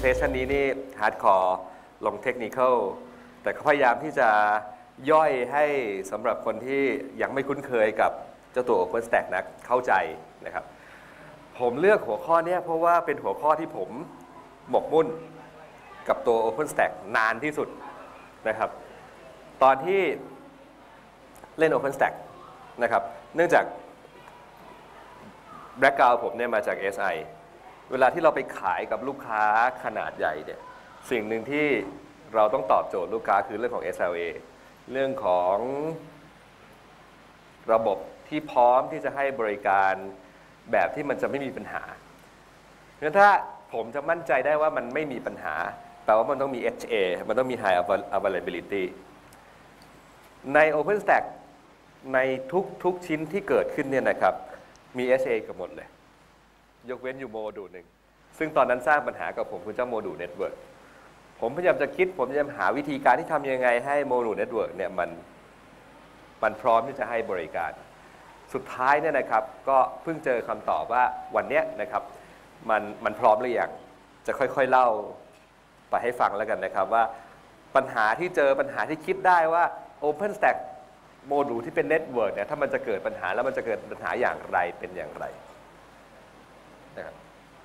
presentation นี้นี่ hardcore ลง technical แต่พยายามที่จะย่อยให้สำหรับคนที่ยังไม่คุ้นเคยกับเจ้าตัว OpenStack นะเข้าใจนะครับผมเลือกหัวข้อนี้เพราะว่าเป็นหัวข้อที่ผมหมกมุ่นกับตัว OpenStack นานที่สุดนะครับตอนที่เล่น OpenStack นะครับเนื่องจาก background ผมเนี่ยมาจาก SI เวลาที่เราไปขายกับลูกค้าขนาดใหญ่เนี่ยสิ่งหนึ่งที่เราต้องตอบโจทย์ลูกค้าคือเรื่องของ SLA เรื่องของระบบที่พร้อมที่จะให้บริการแบบที่มันจะไม่มีปัญหาเพราะฉะนั้นถ้าผมจะมั่นใจได้ว่ามันไม่มีปัญหาแปลว่ามันต้องมี HA มันต้องมี High Availability ใน OpenStack ในทุกชิ้นที่เกิดขึ้นเนี่ยนะครับมี HA กับหมดเลยยกเว้นอยู่โมดูลหนึ่งซึ่งตอนนั้นสร้างปัญหากับผมคือเจ้าโมดูลเน็ตเวิร์กผมพยายามจะคิดผมพยายามหาวิธีการที่ทำยังไงให้โมดูลเน็ตเวิร์กเนี่ยมันพร้อมที่จะให้บริการสุดท้ายเนี่ยนะครับก็เพิ่งเจอคำตอบว่าวันนี้นะครับมันพร้อมหรือยังจะค่อยๆเล่าไปให้ฟังแล้วกันนะครับว่าปัญหาที่เจอปัญหาที่คิดได้ว่า OpenStack โมดูลที่เป็นเน็ตเวิร์กเนี่ยถ้ามันจะเกิดปัญหาแล้วมันจะเกิดปัญหาอย่างไรเป็นอย่างไรนะครับ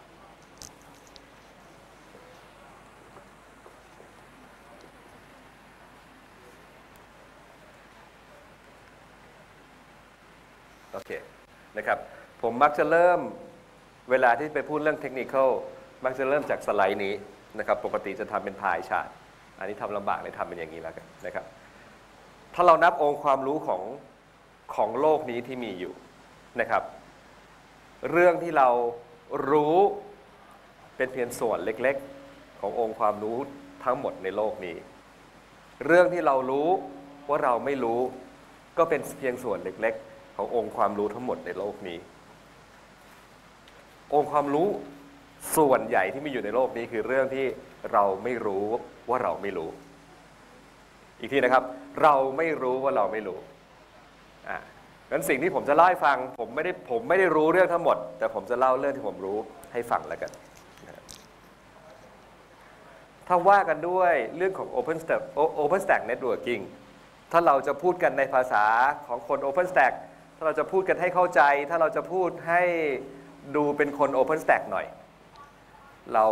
โอเคนะครับผมมักจะเริ่มเวลาที่ไปพูดเรื่องเทคนิคอลมักจะเริ่มจากสไลด์นี้นะครับปกติจะทำเป็นพายชาร์ตอันนี้ทำลำบากเลยทำเป็นอย่างนี้แล้วกันนะครับถ้าเรานับองค์ความรู้ของโลกนี้ที่มีอยู่นะครับเรื่องที่เรารู้เป็นเพียงส่วนเล็กๆขององค์ความรู้ทั้งหมดในโลกนี้เรื่องที่เรารู้ว่าเราไม่รู้ก็เป็นเพียงส่วนเล็กๆขององค์ความรู้ทั้งหมดในโลกนี้องค์ความรู้ส่วนใหญ่ที่มีอยู่ในโลกนี้คือเรื่องที่เราไม่รู้ว่าเราไม่รู้อีกทีนะครับเราไม่รู้ว่าเราไม่รู้งั้นสิ่งที่ผมจะเล่าให้ฟังผมไม่ได้รู้เรื่องทั้งหมดแต่ผมจะเล่าเรื่องที่ผมรู้ให้ฟังแล้วกันถ้าว่ากันด้วยเรื่องของ OpenStack Networking ถ้าเราจะพูดกันในภาษาของคน OpenStack ถ้าเราจะพูดกันให้เข้าใจถ้าเราจะพูดให้ดูเป็นคน OpenStack หน่อยเรา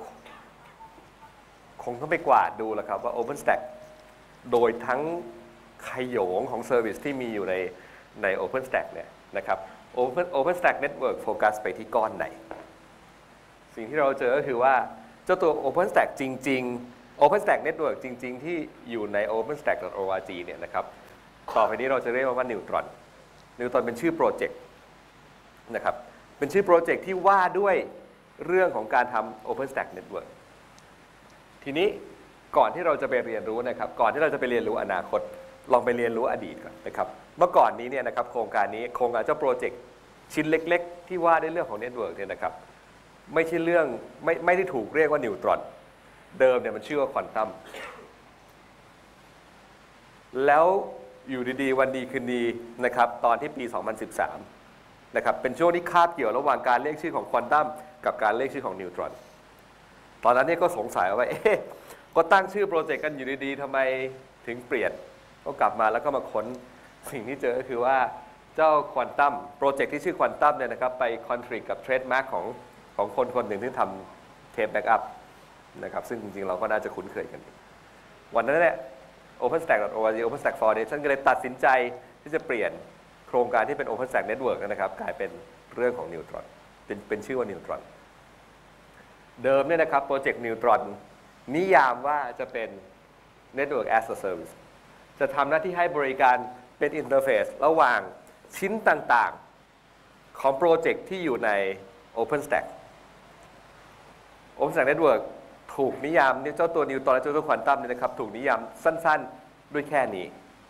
คงต้องไปกวาดดูแล้วครับว่า OpenStack โดยทั้งขโยงของเซอร์วิสที่มีอยู่ใน OpenStack เนี่ยนะครับ OpenStack Network โฟกัสไปที่ก้อนไหนสิ่งที่เราเจอก็คือว่าเจ้าตัว OpenStack จริงๆ OpenStack Network จริงๆที่อยู่ใน OpenStack.org เนี่ยนะครับต่อไปนี้เราจะเรียกว่า Neutron เป็นชื่อโปรเจกต์นะครับเป็นชื่อโปรเจกต์ที่ว่าด้วยเรื่องของการทำ OpenStack Network ทีนี้ก่อนที่เราจะไปเรียนรู้นะครับก่อนที่เราจะไปเรียนรู้อนาคตลองไปเรียนรู้อดีตก่อนนะครับเมื่อก่อนนี้เนี่ยนะครับโครงการเจ้าโปรเจกต์ชิ้นเล็กๆที่ว่าด้วยเรื่องของ Network เนี่ยนะครับไม่ใช่เรื่องไม่ได้ถูกเรียกว่านิวตรอนเดิมเนี่ยมันชื่อว่าควอนตัมแล้วอยู่ดีๆวันดีคืนดีนะครับตอนที่ปี 2013นะครับเป็นช่วงที่คาบเกี่ยวระหว่างการเรียกชื่อของควอนตัมกับการเรียกชื่อของนิวตรอนตอนนั้นเนี่ยก็สงสัยว่าก็ตั้งชื่อโปรเจกต์กันอยู่ดีๆทำไมถึงเปลี่ยนก็กลับมาแล้วก็มาค้นสิ่งที่เจอก็คือว่าเจ้าควอนตัมโปรเจกต์ที่ชื่อควอนตัมเนี่ยนะครับไปคอนฟลิกต์กับเทรดมาร์คของคนหนึ่งที่ทำเทปแบ็กอัพนะครับซึ่งจริงๆเราก็น่าจะคุ้นเคยกันวันนั้นเนี่ย OpenStack.org OpenStack Foundation ก็เลยตัดสินใจที่จะเปลี่ยนโครงการที่เป็น OpenStack Network นะครับกลายเป็นเรื่องของ Neutron เป็นชื่อว่า Neutron เดิมเนี่ยนะครับโปรเจกต์ Neutron นิยามว่าจะเป็น Network as a Service จะทำหน้าที่ให้บริการเป็นอินเทอร์เฟซระหว่างชิ้นต่างๆของโปรเจกต์ที่อยู่ใน OpenStack Network ถูกนิยามเจ้าตัวนิวตรอนและเจ้าตัวควอนตัมเนี่ยนะครับถูกนิยามสั้นๆด้วยแค่นี้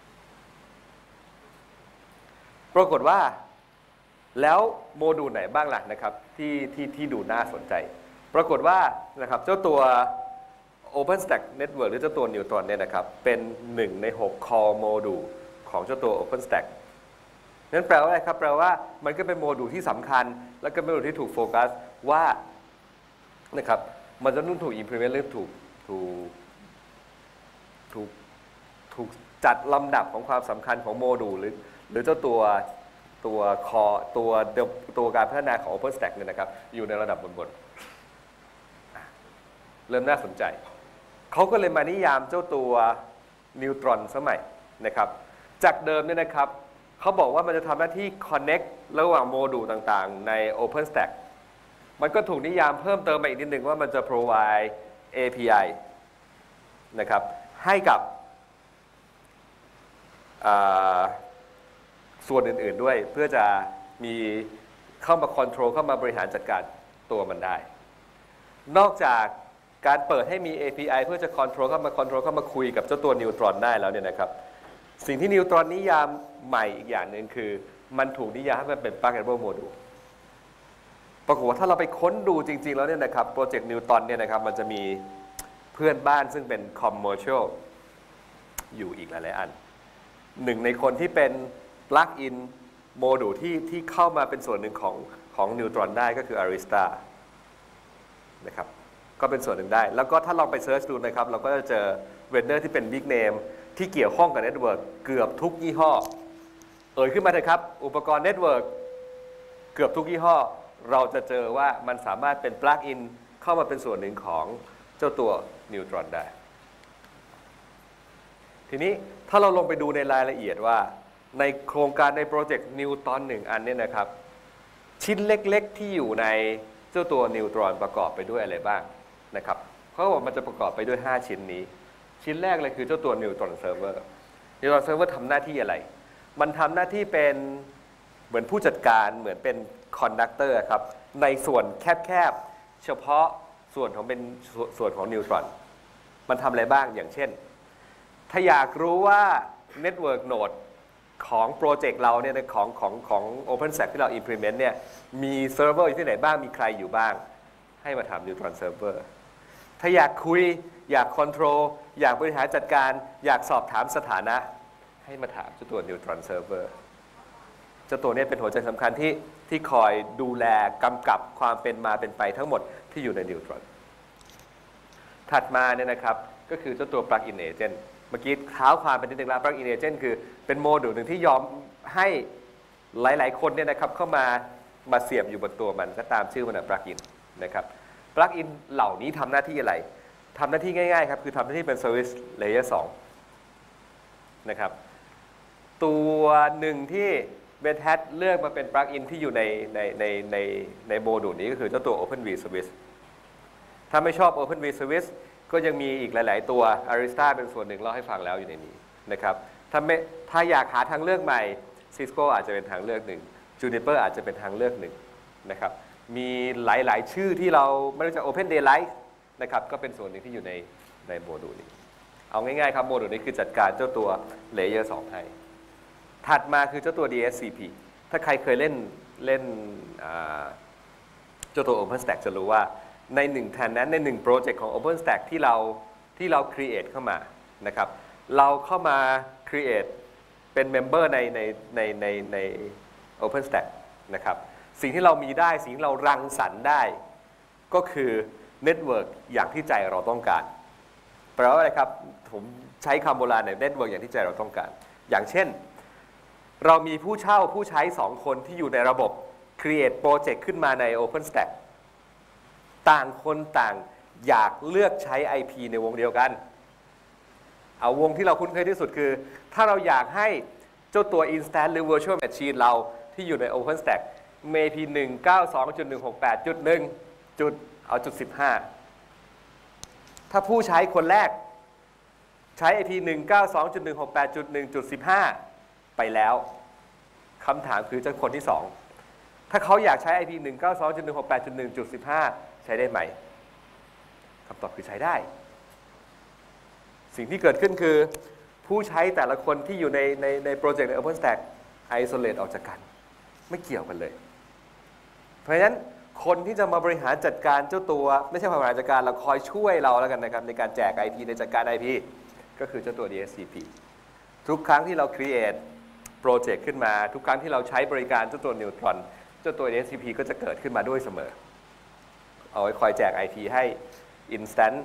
ปรากฏว่าแล้วโมดูลไหนบ้างล่ะนะครับที่ดูน่าสนใจปรากฏว่านะครับเจ้าตัว OpenStack Network หรือเจ้าตัวนิวตรอนเนี่ยนะครับเป็น1ใน6 core module ของเจ้าตัว OpenStack นั่นแปลว่าอะไรครับแปลว่ามันก็เป็นโมดูลที่สำคัญและก็เป็นโมดูลที่ถูกโฟกัสว่านะครับมันจะต้องถูก implement หรือถูกจัดลำดับของความสำคัญของโมดูลหรือเจ้าตัวการพัฒนาของ OpenStack เนี่ยนะครับอยู่ในระดับบนเริ่มน่าสนใจเขาก็เลยมานิยามเจ้าตัวนิวตรอนสมัยนะครับจากเดิมเนี่ยนะครับเขาบอกว่ามันจะทำหน้าที่ connect ระหว่างโมดูลต่างๆใน OpenStack มันก็ถูกนิยามเพิ่มเติมมาอีกนิดนึงว่ามันจะ provide API นะครับให้กับส่วนอื่นๆด้วยเพื่อจะมีเข้ามา control เข้ามาบริหารจัดการตัวมันได้นอกจากการเปิดให้มี API เพื่อจะ control เข้ามาคุยกับเจ้าตัวนิวตรอนได้แล้วเนี่ยนะครับสิ่งที่นิวตรอนนิยามใหม่อีกอย่างหนึ่งคือมันถูกนิยามให้มันเป็น pluggable module ปรากฏว่าถ้าเราไปค้นดูจริงๆแล้วเนี่ยนะครับโปรเจกต์นิวตรอนเนี่ยนะครับมันจะมีเพื่อนบ้านซึ่งเป็น commercial อยู่อีกหลายๆอันหนึ่งในคนที่เป็น plug-in module ที่เข้ามาเป็นส่วนหนึ่งของนิวตรอนได้ก็คือ Arista นะครับก็เป็นส่วนหนึ่งได้แล้วก็ถ้าลองไปเซิร์ชดูนะครับเราก็จะเจอเวนเดอร์ที่เป็น Big Name ที่เกี่ยวข้องกับเน็ตเวิร์กเกือบทุกยี่ห้อขึ้นมาเถอะครับอุปกรณ์เน็ตเวิร์กเกือบทุกยี่ห้อเราจะเจอว่ามันสามารถเป็น plug-in เข้ามาเป็นส่วนหนึ่งของเจ้าตัวนิวตรอนได้ทีนี้ถ้าเราลงไปดูในรายละเอียดว่าในโครงการในโปรเจกต์นิวตรอน1อันเนี่ยนะครับชิ้นเล็กๆที่อยู่ในเจ้าตัวนิวตรอนประกอบไปด้วยอะไรบ้างนะครับเขาบอกมันจะประกอบไปด้วย5ชิ้นนี้ชิ้นแรกเลยคือเจ้าตัวนิวตรอนเซิร์ฟเวอร์นิวตรอนเซิร์ฟเวอร์ทำหน้าที่อะไรมันทำหน้าที่เป็นเหมือนผู้จัดการเหมือนเป็นคอนดักเตอร์ครับในส่วนแคบๆเฉพาะส่วนของนิวตรอนมันทำอะไรบ้างอย่างเช่นถ้าอยากรู้ว่า Network Node ของโปรเจกต์เราเนี่ยของ OpenStack ที่เรา implement เนี่ยมีเซิร์ฟเวอร์อยู่ที่ไหนบ้างมีใครอยู่บ้างให้มาถาม Neutron Server ถ้าอยากคุยอยาก control อยากบริหารจัดการอยากสอบถามสถานะให้มาถามเจ้าตัว Neutron Server เจ้าตัวนี้เป็นหัวใจสำคัญที่คอยดูแลกำกับความเป็นมาเป็นไปทั้งหมดที่อยู่ใน Neutron ถัดมาเนี่ยนะครับก็คือเจ้าตัว Plug-in Agentเมื่อกี้เท้าความเป็นนิดนึงแล้ว Plug-in Agent คือเป็นโมดูลหนึ่งที่ยอมให้หลายๆคนเนี่ยนะครับเข้ามาเสียบอยู่บนตัวมันก็ตามชื่อมันนะ Plug-in นะครับ Plug-in เหล่านี้ทำหน้าที่อะไรทำหน้าที่ง่ายๆครับคือทำหน้าที่เป็น Service Layer 2นะครับตัวหนึ่งที่ Red Hat เลือกมาเป็น Plug-in ที่อยู่ในโมดูลนี้ก็คือเจ้าตัว OpenVService ถ้าไม่ชอบ OpenVService ก็ยังมีอีกหลายๆตัว Arista เป็นส่วนหนึ่งเล่าให้ฟังแล้วอยู่ในนี้นะครับถ้าอยากหาทางเลือกใหม่ Cisco อาจจะเป็นทางเลือกหนึ่ง Juniper อาจจะเป็นทางเลือกหนึ่งนะครับมีหลายๆชื่อที่เราไม่รู้จัก Open Daylight นะครับก็เป็นส่วนหนึ่งที่อยู่ในโมดูลนี้เอาง่ายๆครับโมดูลนี้คือจัดการเจ้าตัว Layer 2ให้ถัดมาคือเจ้าตัว DSCP ถ้าใครเคยเล่นเจ้าตัว OpenStack จะรู้ว่าใน1แทนนั้นใน1โปรเจกต์ของ OpenStack ที่เรา create เข้ามานะครับเราเข้ามา create เป็นเมมเบอร์ใน OpenStack นะครับสิ่งที่เรามีได้สิ่งที่เรารังสรรค์ได้ก็คือเน็ตเวิร์กอย่างที่ใจเราต้องการแปลว่าอะไรครับผมใช้คำโบราณในเน็ตเวิร์กอย่างที่ใจเราต้องการอย่างเช่นเรามีผู้เช่าผู้ใช้2คนที่อยู่ในระบบ create โปรเจกต์ขึ้นมาใน OpenStack ต่างคนต่างอยากเลือกใช้ IP ในวงเดียวกันเอาวงที่เราคุ้นเคยที่สุดคือถ้าเราอยากให้เจ้าตัว Instance หรือ Virtual Machine เราที่อยู่ใน OpenStack IP 192.168.1.15ถ้าผู้ใช้คนแรกใช้ IP 192.168.1.15 ไปแล้วคำถามคือเจ้าคนที่2ถ้าเขาอยากใช้ IP 192.168.1.15 ใช้ได้ไหมคำตอบคือใช้ได้สิ่งที่เกิดขึ้นคือผู้ใช้แต่ละคนที่อยู่ในโปรเจกต์ใน OpenStack isolate ออกจากกันไม่เกี่ยวกันเลยเพราะฉะนั้นคนที่จะมาบริหารจัดการเจ้าตัวไม่ใช่บริหารจัดการเราคอยช่วยเราแล้วกันนะครับในการแจก IP ในจัดการ IP ก็คือเจ้าตัว DSCP ทุกครั้งที่เรา create โปรเจกต์ขึ้นมาทุกครั้งที่เราใช้บริการเจ้าตัว Neutron เจ้าตัว DSCP ก็จะเกิดขึ้นมาด้วยเสมอเอาไว้คอยแจก IP ให้ instance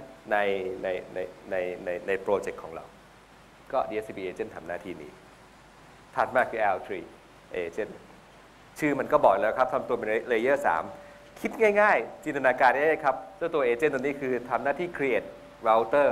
ในโปรเจกต์ของเราก็ DHCP agent ทำหน้าที่นี้ถัดมาคือ L3 agent ชื่อมันก็บอกแล้วครับทำตัวเป็น layer 3 คิดง่ายๆจินตนาการได้ครับเจ้าตัว agent ตัวนี้คือทำหน้าที่ create router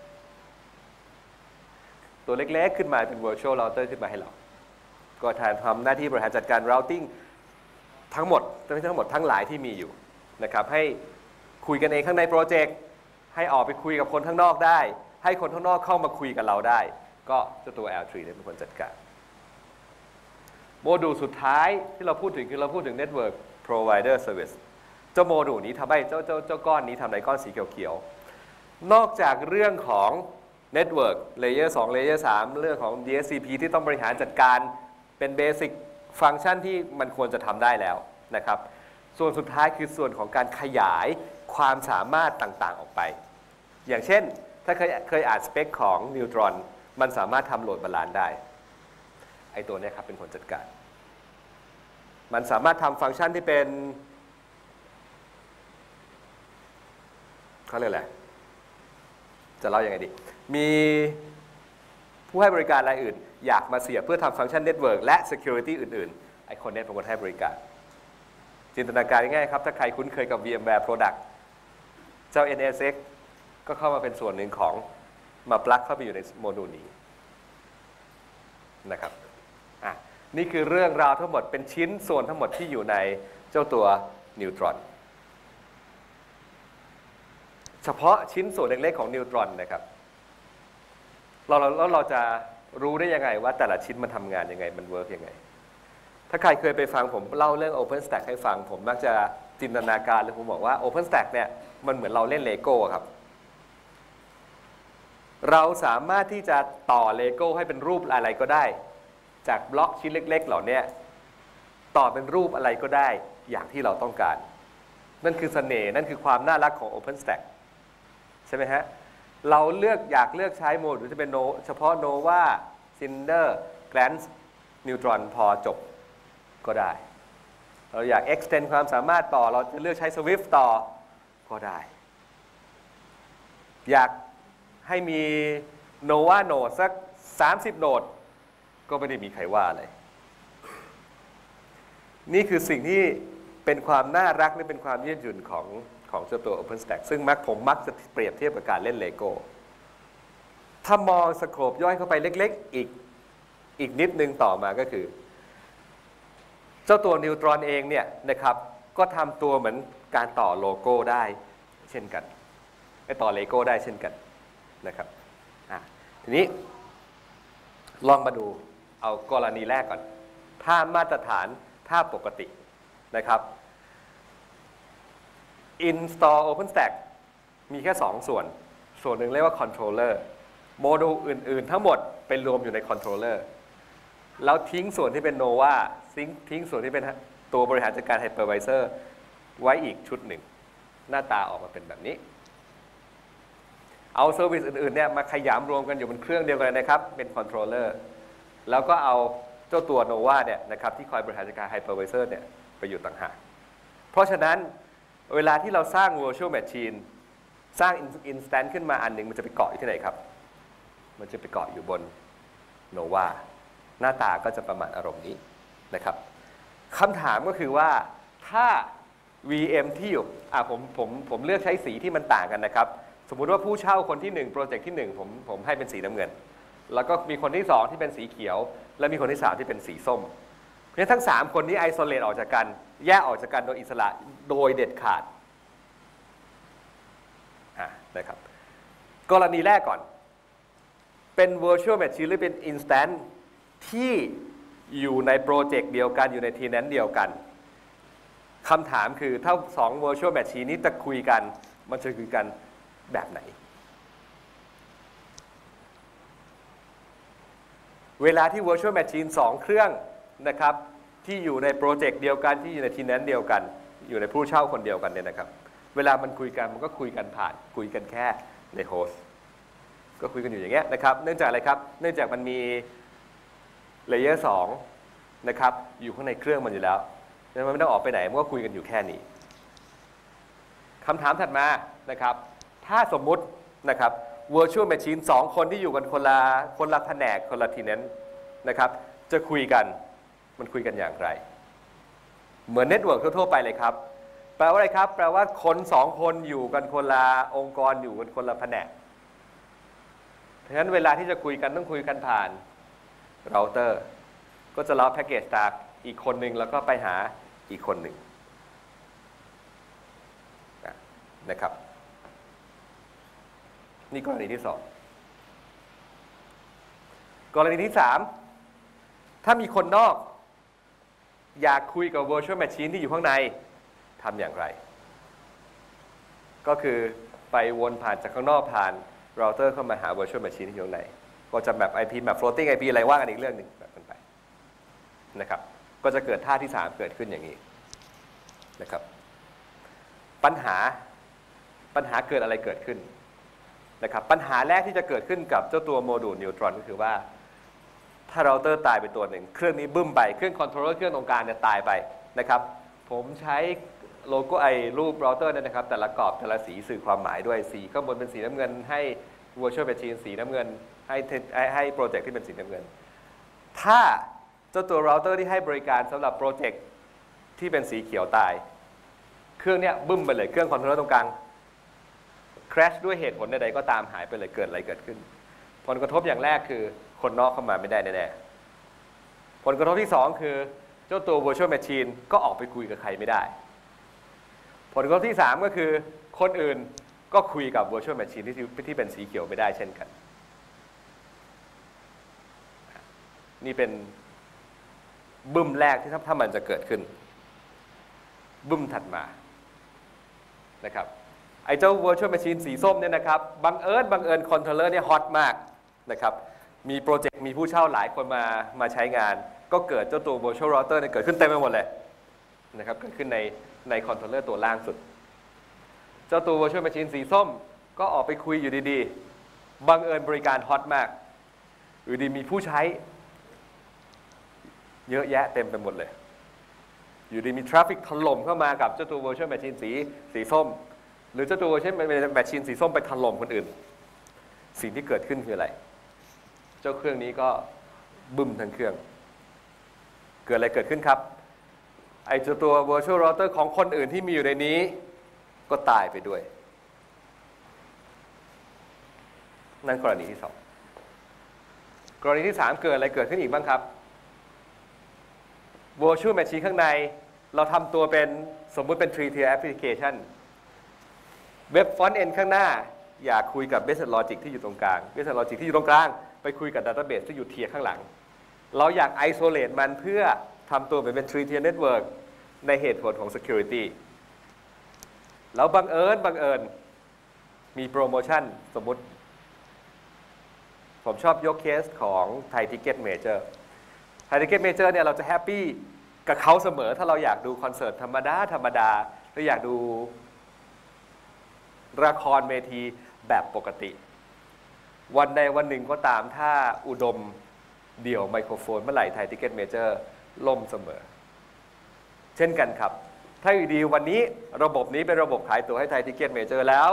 ตัวเล็กๆขึ้นมาเป็น virtual router ขึ้นมาให้เราก็ทำหน้าที่บริหารจัดการ routing ทั้งหมดทั้งหลายที่มีอยู่นะครับให้คุยกันเองข้างในโปรเจกต์ให้ออกไปคุยกับคนข้างนอกได้ให้คนข้างนอกเข้ามาคุยกับเราได้ก็เจ้าตัว L3 เนี่ยเป็นคนจัดการโมดูลสุดท้ายที่เราพูดถึงคือเราพูดถึง Network Provider Service เจ้าโมดูลนี้ทำให้เจ้าก้อนนี้ทำในก้อนสีเขียวๆนอกจากเรื่องของ Network Layer 2 Layer 3 เรื่องของ DHCP ที่ต้องบริหารจัดการเป็นเบสิกฟังก์ชันที่มันควรจะทำได้แล้วนะครับส่วนสุดท้ายคือส่วนของการขยายความสามารถต่างๆออกไปอย่างเช่นถ้าเคยอ่านสเปคของ Neutron มันสามารถทำโหลดบาลานซ์ได้ไอตัวนี้ครับเป็นคนจัดการมันสามารถทำฟังก์ชันที่เป็นเขาเรียกอะไรจะเล่ายังไงดีมีผู้ให้บริการรายอื่นอยากมาเสียบเพื่อทำฟังก์ชัน Network และ Security อื่นๆไอคนนี้เป็นคนให้บริการจินตนาการง่ายๆครับถ้าใครคุ้นเคยกับ VMware Product เจ้า NSX ก็เข้ามาเป็นส่วนหนึ่งของมาปลั๊กเข้าไปอยู่ในโมดูลนี้นะครับนี่คือเรื่องราวทั้งหมดเป็นชิ้นส่วนทั้งหมดที่อยู่ในเจ้าตัว Neutron เฉพาะชิ้นส่วนเล็กๆของ Neutron นะครับเราจะรู้ได้ยังไงว่าแต่ละชิ้นมันทำงานยังไงมันเวิร์กยังไงถ้าใครเคยไปฟังผมเล่าเรื่อง OpenStack ให้ฟังผมมักจะจินตนาการเลยผมบอกว่า OpenStack เนี่ยมันเหมือนเราเล่นเลโก้ครับเราสามารถที่จะต่อเลโก้ให้เป็นรูปอะไรก็ได้จากบล็อกชิ้นเล็กๆเหล่านี้ต่อเป็นรูปอะไรก็ได้อย่างที่เราต้องการนั่นคือเสน่ห์นั่นคือความน่ารักของ OpenStack ใช่ไหมฮะเราอยากเลือกใช้โหมดหรือจะเป็นเฉพาะ Nova Cinder Glance Neutron พอจบก็ได้เราอยาก extend ความสามารถต่อเราจะเลือกใช้ Swift ต่อก็ได้อยากให้มี Nova Node สัก30 โหนดก็ไม่ได้มีใครว่าอะไรนี่คือสิ่งที่เป็นความน่ารักและเป็นความยืดหยุ่นของเจ้าตัว OpenStack ซึ่งผมมักจะเปรียบเทียบกับการเล่นเลโก้ถ้ามองสโคปย่อยเข้าไปเล็กๆอีกนิดนึงต่อมาก็คือเจ้าตัว Neutron เองเนี่ยนะครับก็ทำตัวเหมือนการต่อโลโก้ได้เช่นกันต่อเลโก้ได้เช่นกันนะครับทีนี้ลองมาดูเอากรณีแรกก่อนถ้ามาตรฐานถ้าปกตินะครับ install OpenStack มีแค่2ส่วนหนึ่งเรียกว่า controller โมดูลอื่นๆทั้งหมดเป็นรวมอยู่ใน controller แล้วทิ้งส่วนที่เป็น Nova ทิ้งส่วนที่เป็นตัวบริหารจัดการ hypervisor ไว้อีกชุดหนึ่งหน้าตาออกมาเป็นแบบนี้เอาเซอร์วิสอื่นๆเนี่ยมาขยำรวมกันอยู่บนเครื่องเดียวกันนะครับเป็น controller แล้วก็เอาเจ้าตัว Nova เนี่ยนะครับที่คอยบริหารจัดการ hypervisor เนี่ยไปอยู่ต่างหากเพราะฉะนั้นเวลาที่เราสร้าง virtual machine สร้าง instance ขึ้นมาอันหนึ่งมันจะไปเกาะอยู่ที่ไหนครับมันจะไปเกาะอยู่บน Nova หน้าตาก็จะประมาณอารมณ์นี้นะครับคำถามก็คือว่าถ้า VM ที่อยู่ผมเลือกใช้สีที่มันต่างกันนะครับสมมุติว่าผู้เช่าคนที่1โปรเจกต์ที่1ผมให้เป็นสีน้ำเงินแล้วก็มีคนที่2ที่เป็นสีเขียวและมีคนที่3ที่เป็นสีส้มเพราะฉะนั้นทั้ง3คนนี้ไอโซเลตออกจากกันแยกออกจากกันโดยอิสระโดยเด็ดขาดนะครับกรณีแรกก่อนเป็น virtual machine หรือเป็น instance ที่อยู่ในโปรเจกต์เดียวกันอยู่ใน tenant เดียวกันคำถามคือถ้า2 virtual machine นี้จะคุยกันมันจะคุยกันแบบไหนเวลาที่ virtual machine 2 เครื่องนะครับที่อยู่ในโปรเจกต์เดียวกันที่อยู่ใน tenant เดียวกันอยู่ในผู้เช่าคนเดียวกันเนี่ยนะครับเวลามันคุยกันมันก็คุยกันผ่านคุยกันแค่ในโฮสต์ก็คุยกันอยู่อย่างเงี้ยนะครับเนื่องจากอะไรครับเนื่องจากมันมีเลเยอร์2นะครับอยู่ข้างในเครื่องมันอยู่แล้วมันไม่ต้องออกไปไหนมันก็คุยกันอยู่แค่นี้คำถามถัดมานะครับถ้าสมมุตินะครับ virtual machine 2 คนที่อยู่กันคนละแผนกคนละ tenant นะครับจะคุยกันมันคุยกันอย่างไรเหมือนเน็ตเวิร์กทั่วๆไปเลยครับแปลว่าอะไรครับแปลว่าคน2 คนอยู่กันคนละองค์กรอยู่กันคนละแผนกเพราะฉะนั้นเวลาที่จะคุยกันต้องคุยกันผ่านเราเตอร์ก็จะรับแพ็กเกจจากอีกคนหนึ่งแล้วก็ไปหาอีกคนหนึ่งนะครับนี่กรณีที่2กรณีที่3ถ้ามีคนนอกอยากคุยกับ virtual machine ที่อยู่ข้างในทำอย่างไรก็คือไปวนผ่านจากข้างนอกผ่านเราเตอร์เข้ามาหา virtual machine ที่อยู่ข้างในก็จะแบบ IP แบบ floating IP อะไรว่ากันอีกเรื่องหนึ่งแบบนั้นไปนะครับก็จะเกิดท่าที่3เกิดขึ้นอย่างนี้นะครับปัญหาเกิดอะไรเกิดขึ้นนะครับปัญหาแรกที่จะเกิดขึ้นกับเจ้าตัวโมดูลนิวตรอนก็คือว่าถ้าเราเตอร์ตายไปตัวหนึ่งเครื่องนี้บึ้มไปเครื่องคอนโทรลเลอร์เครื่องตรงกลางเนี่ยตายไปนะครับผมใช้โลโก้รูปเราเตอร์เนี่ยนะครับแต่ละกรอบแต่ละสีสื่อความหมายด้วยสีข้างบนเป็นสีน้ำเงินให้ virtual machine สีน้ำเงินให้โปรเจกต์ที่เป็นสีน้ำเงินถ้าเจ้าตัวเราเตอร์ที่ให้บริการสำหรับโปรเจกต์ที่เป็นสีเขียวตายเครื่องเนี้ยบึ้มไปเลยเครื่องคอนโทรลเลอร์ตรงกลางcrash ด้วยเหตุผลใดๆก็ตามหายไปเลยเกิดอะไรเกิดขึ้นผลกระทบอย่างแรกคือคนนอกเข้ามาไม่ได้แน่ๆผลกระทบที่2คือเจ้าตัว virtual machine ก็ออกไปคุยกับใครไม่ได้ผลกระทบที่3ก็คือคนอื่นก็คุยกับ virtual machine ที่เป็นสีเขียวไม่ได้เช่นกันนี่เป็นบึ้มแรกที่ถ้ามันจะเกิดขึ้นบึ้มถัดมานะครับไอ้เจ้า virtual machine สีส้มเนี่ยนะครับบังเอิญคอนโทรลเลอร์เนี่ยฮอตมากนะครับมีโปรเจกต์มีผู้เช่าหลายคนมาใช้งานก็เกิดเจ้าตัว virtual router เนี่ยเกิดขึ้นเต็มไปหมดเลยนะครับเกิดขึ้นในคอนโทรลเลอร์ตัวล่างสุดเจ้าตัว virtual machine สีส้มก็ออกไปคุยอยู่ดีๆบังเอิญบริการฮอตมากอยู่ดีมีผู้ใช้เยอะแยะเต็มไปหมดเลยอยู่ดีมีทราฟฟิกถล่มเข้ามากับเจ้าตัว virtual machine สีส้มหรือเจ้าตัวเช่นแมชชีนสีส้มไปถล่มคนอื่นสิ่งที่เกิดขึ้นคืออะไรเจ้าเครื่องนี้ก็บึ้มทั้งเครื่องเกิดอะไรเกิดขึ้นครับไอ้เจ้าตัว virtual router ของคนอื่นที่มีอยู่ในนี้ก็ตายไปด้วยนั่นกรณีที่2กรณีที่3เกิดอะไรเกิดขึ้นอีกบ้างครับ virtual machine ข้างในเราทำตัวเป็นสมมุติเป็น 3-tier applicationเว็บฟอนต์เอนข้างหน้าอยากคุยกับ Business Logic ที่อยู่ตรงกลาง Business Logic ที่อยู่ตรงกลางไปคุยกับ Database ที่อยู่เทียร์ข้างหลังเราอยาก isolate มันเพื่อทำตัวเป็น 3-tier network ในเหตุผลของ security แล้วบังเอิญมีโปรโมชั่นสมมุติผมชอบยกเคสของ Thai Ticket Major Thai Ticket Major เนี่ยเราจะแฮปปี้กับเขาเสมอถ้าเราอยากดูคอนเสิร์ตธรรมดาหรืออยากดูละครเวทีแบบปกติวันใดวันหนึ่งก็ตามถ้าอุดมเดี่ยวไมโครโฟนเมื่อไหร่ไทยทิกเก็ตเมเจอร์ล่มเสมอเช่นกันครับถ้าอยู่ดีวันนี้ระบบนี้เป็นระบบขายตั๋วให้ไทยทิกเก็ตเมเจอร์แล้ว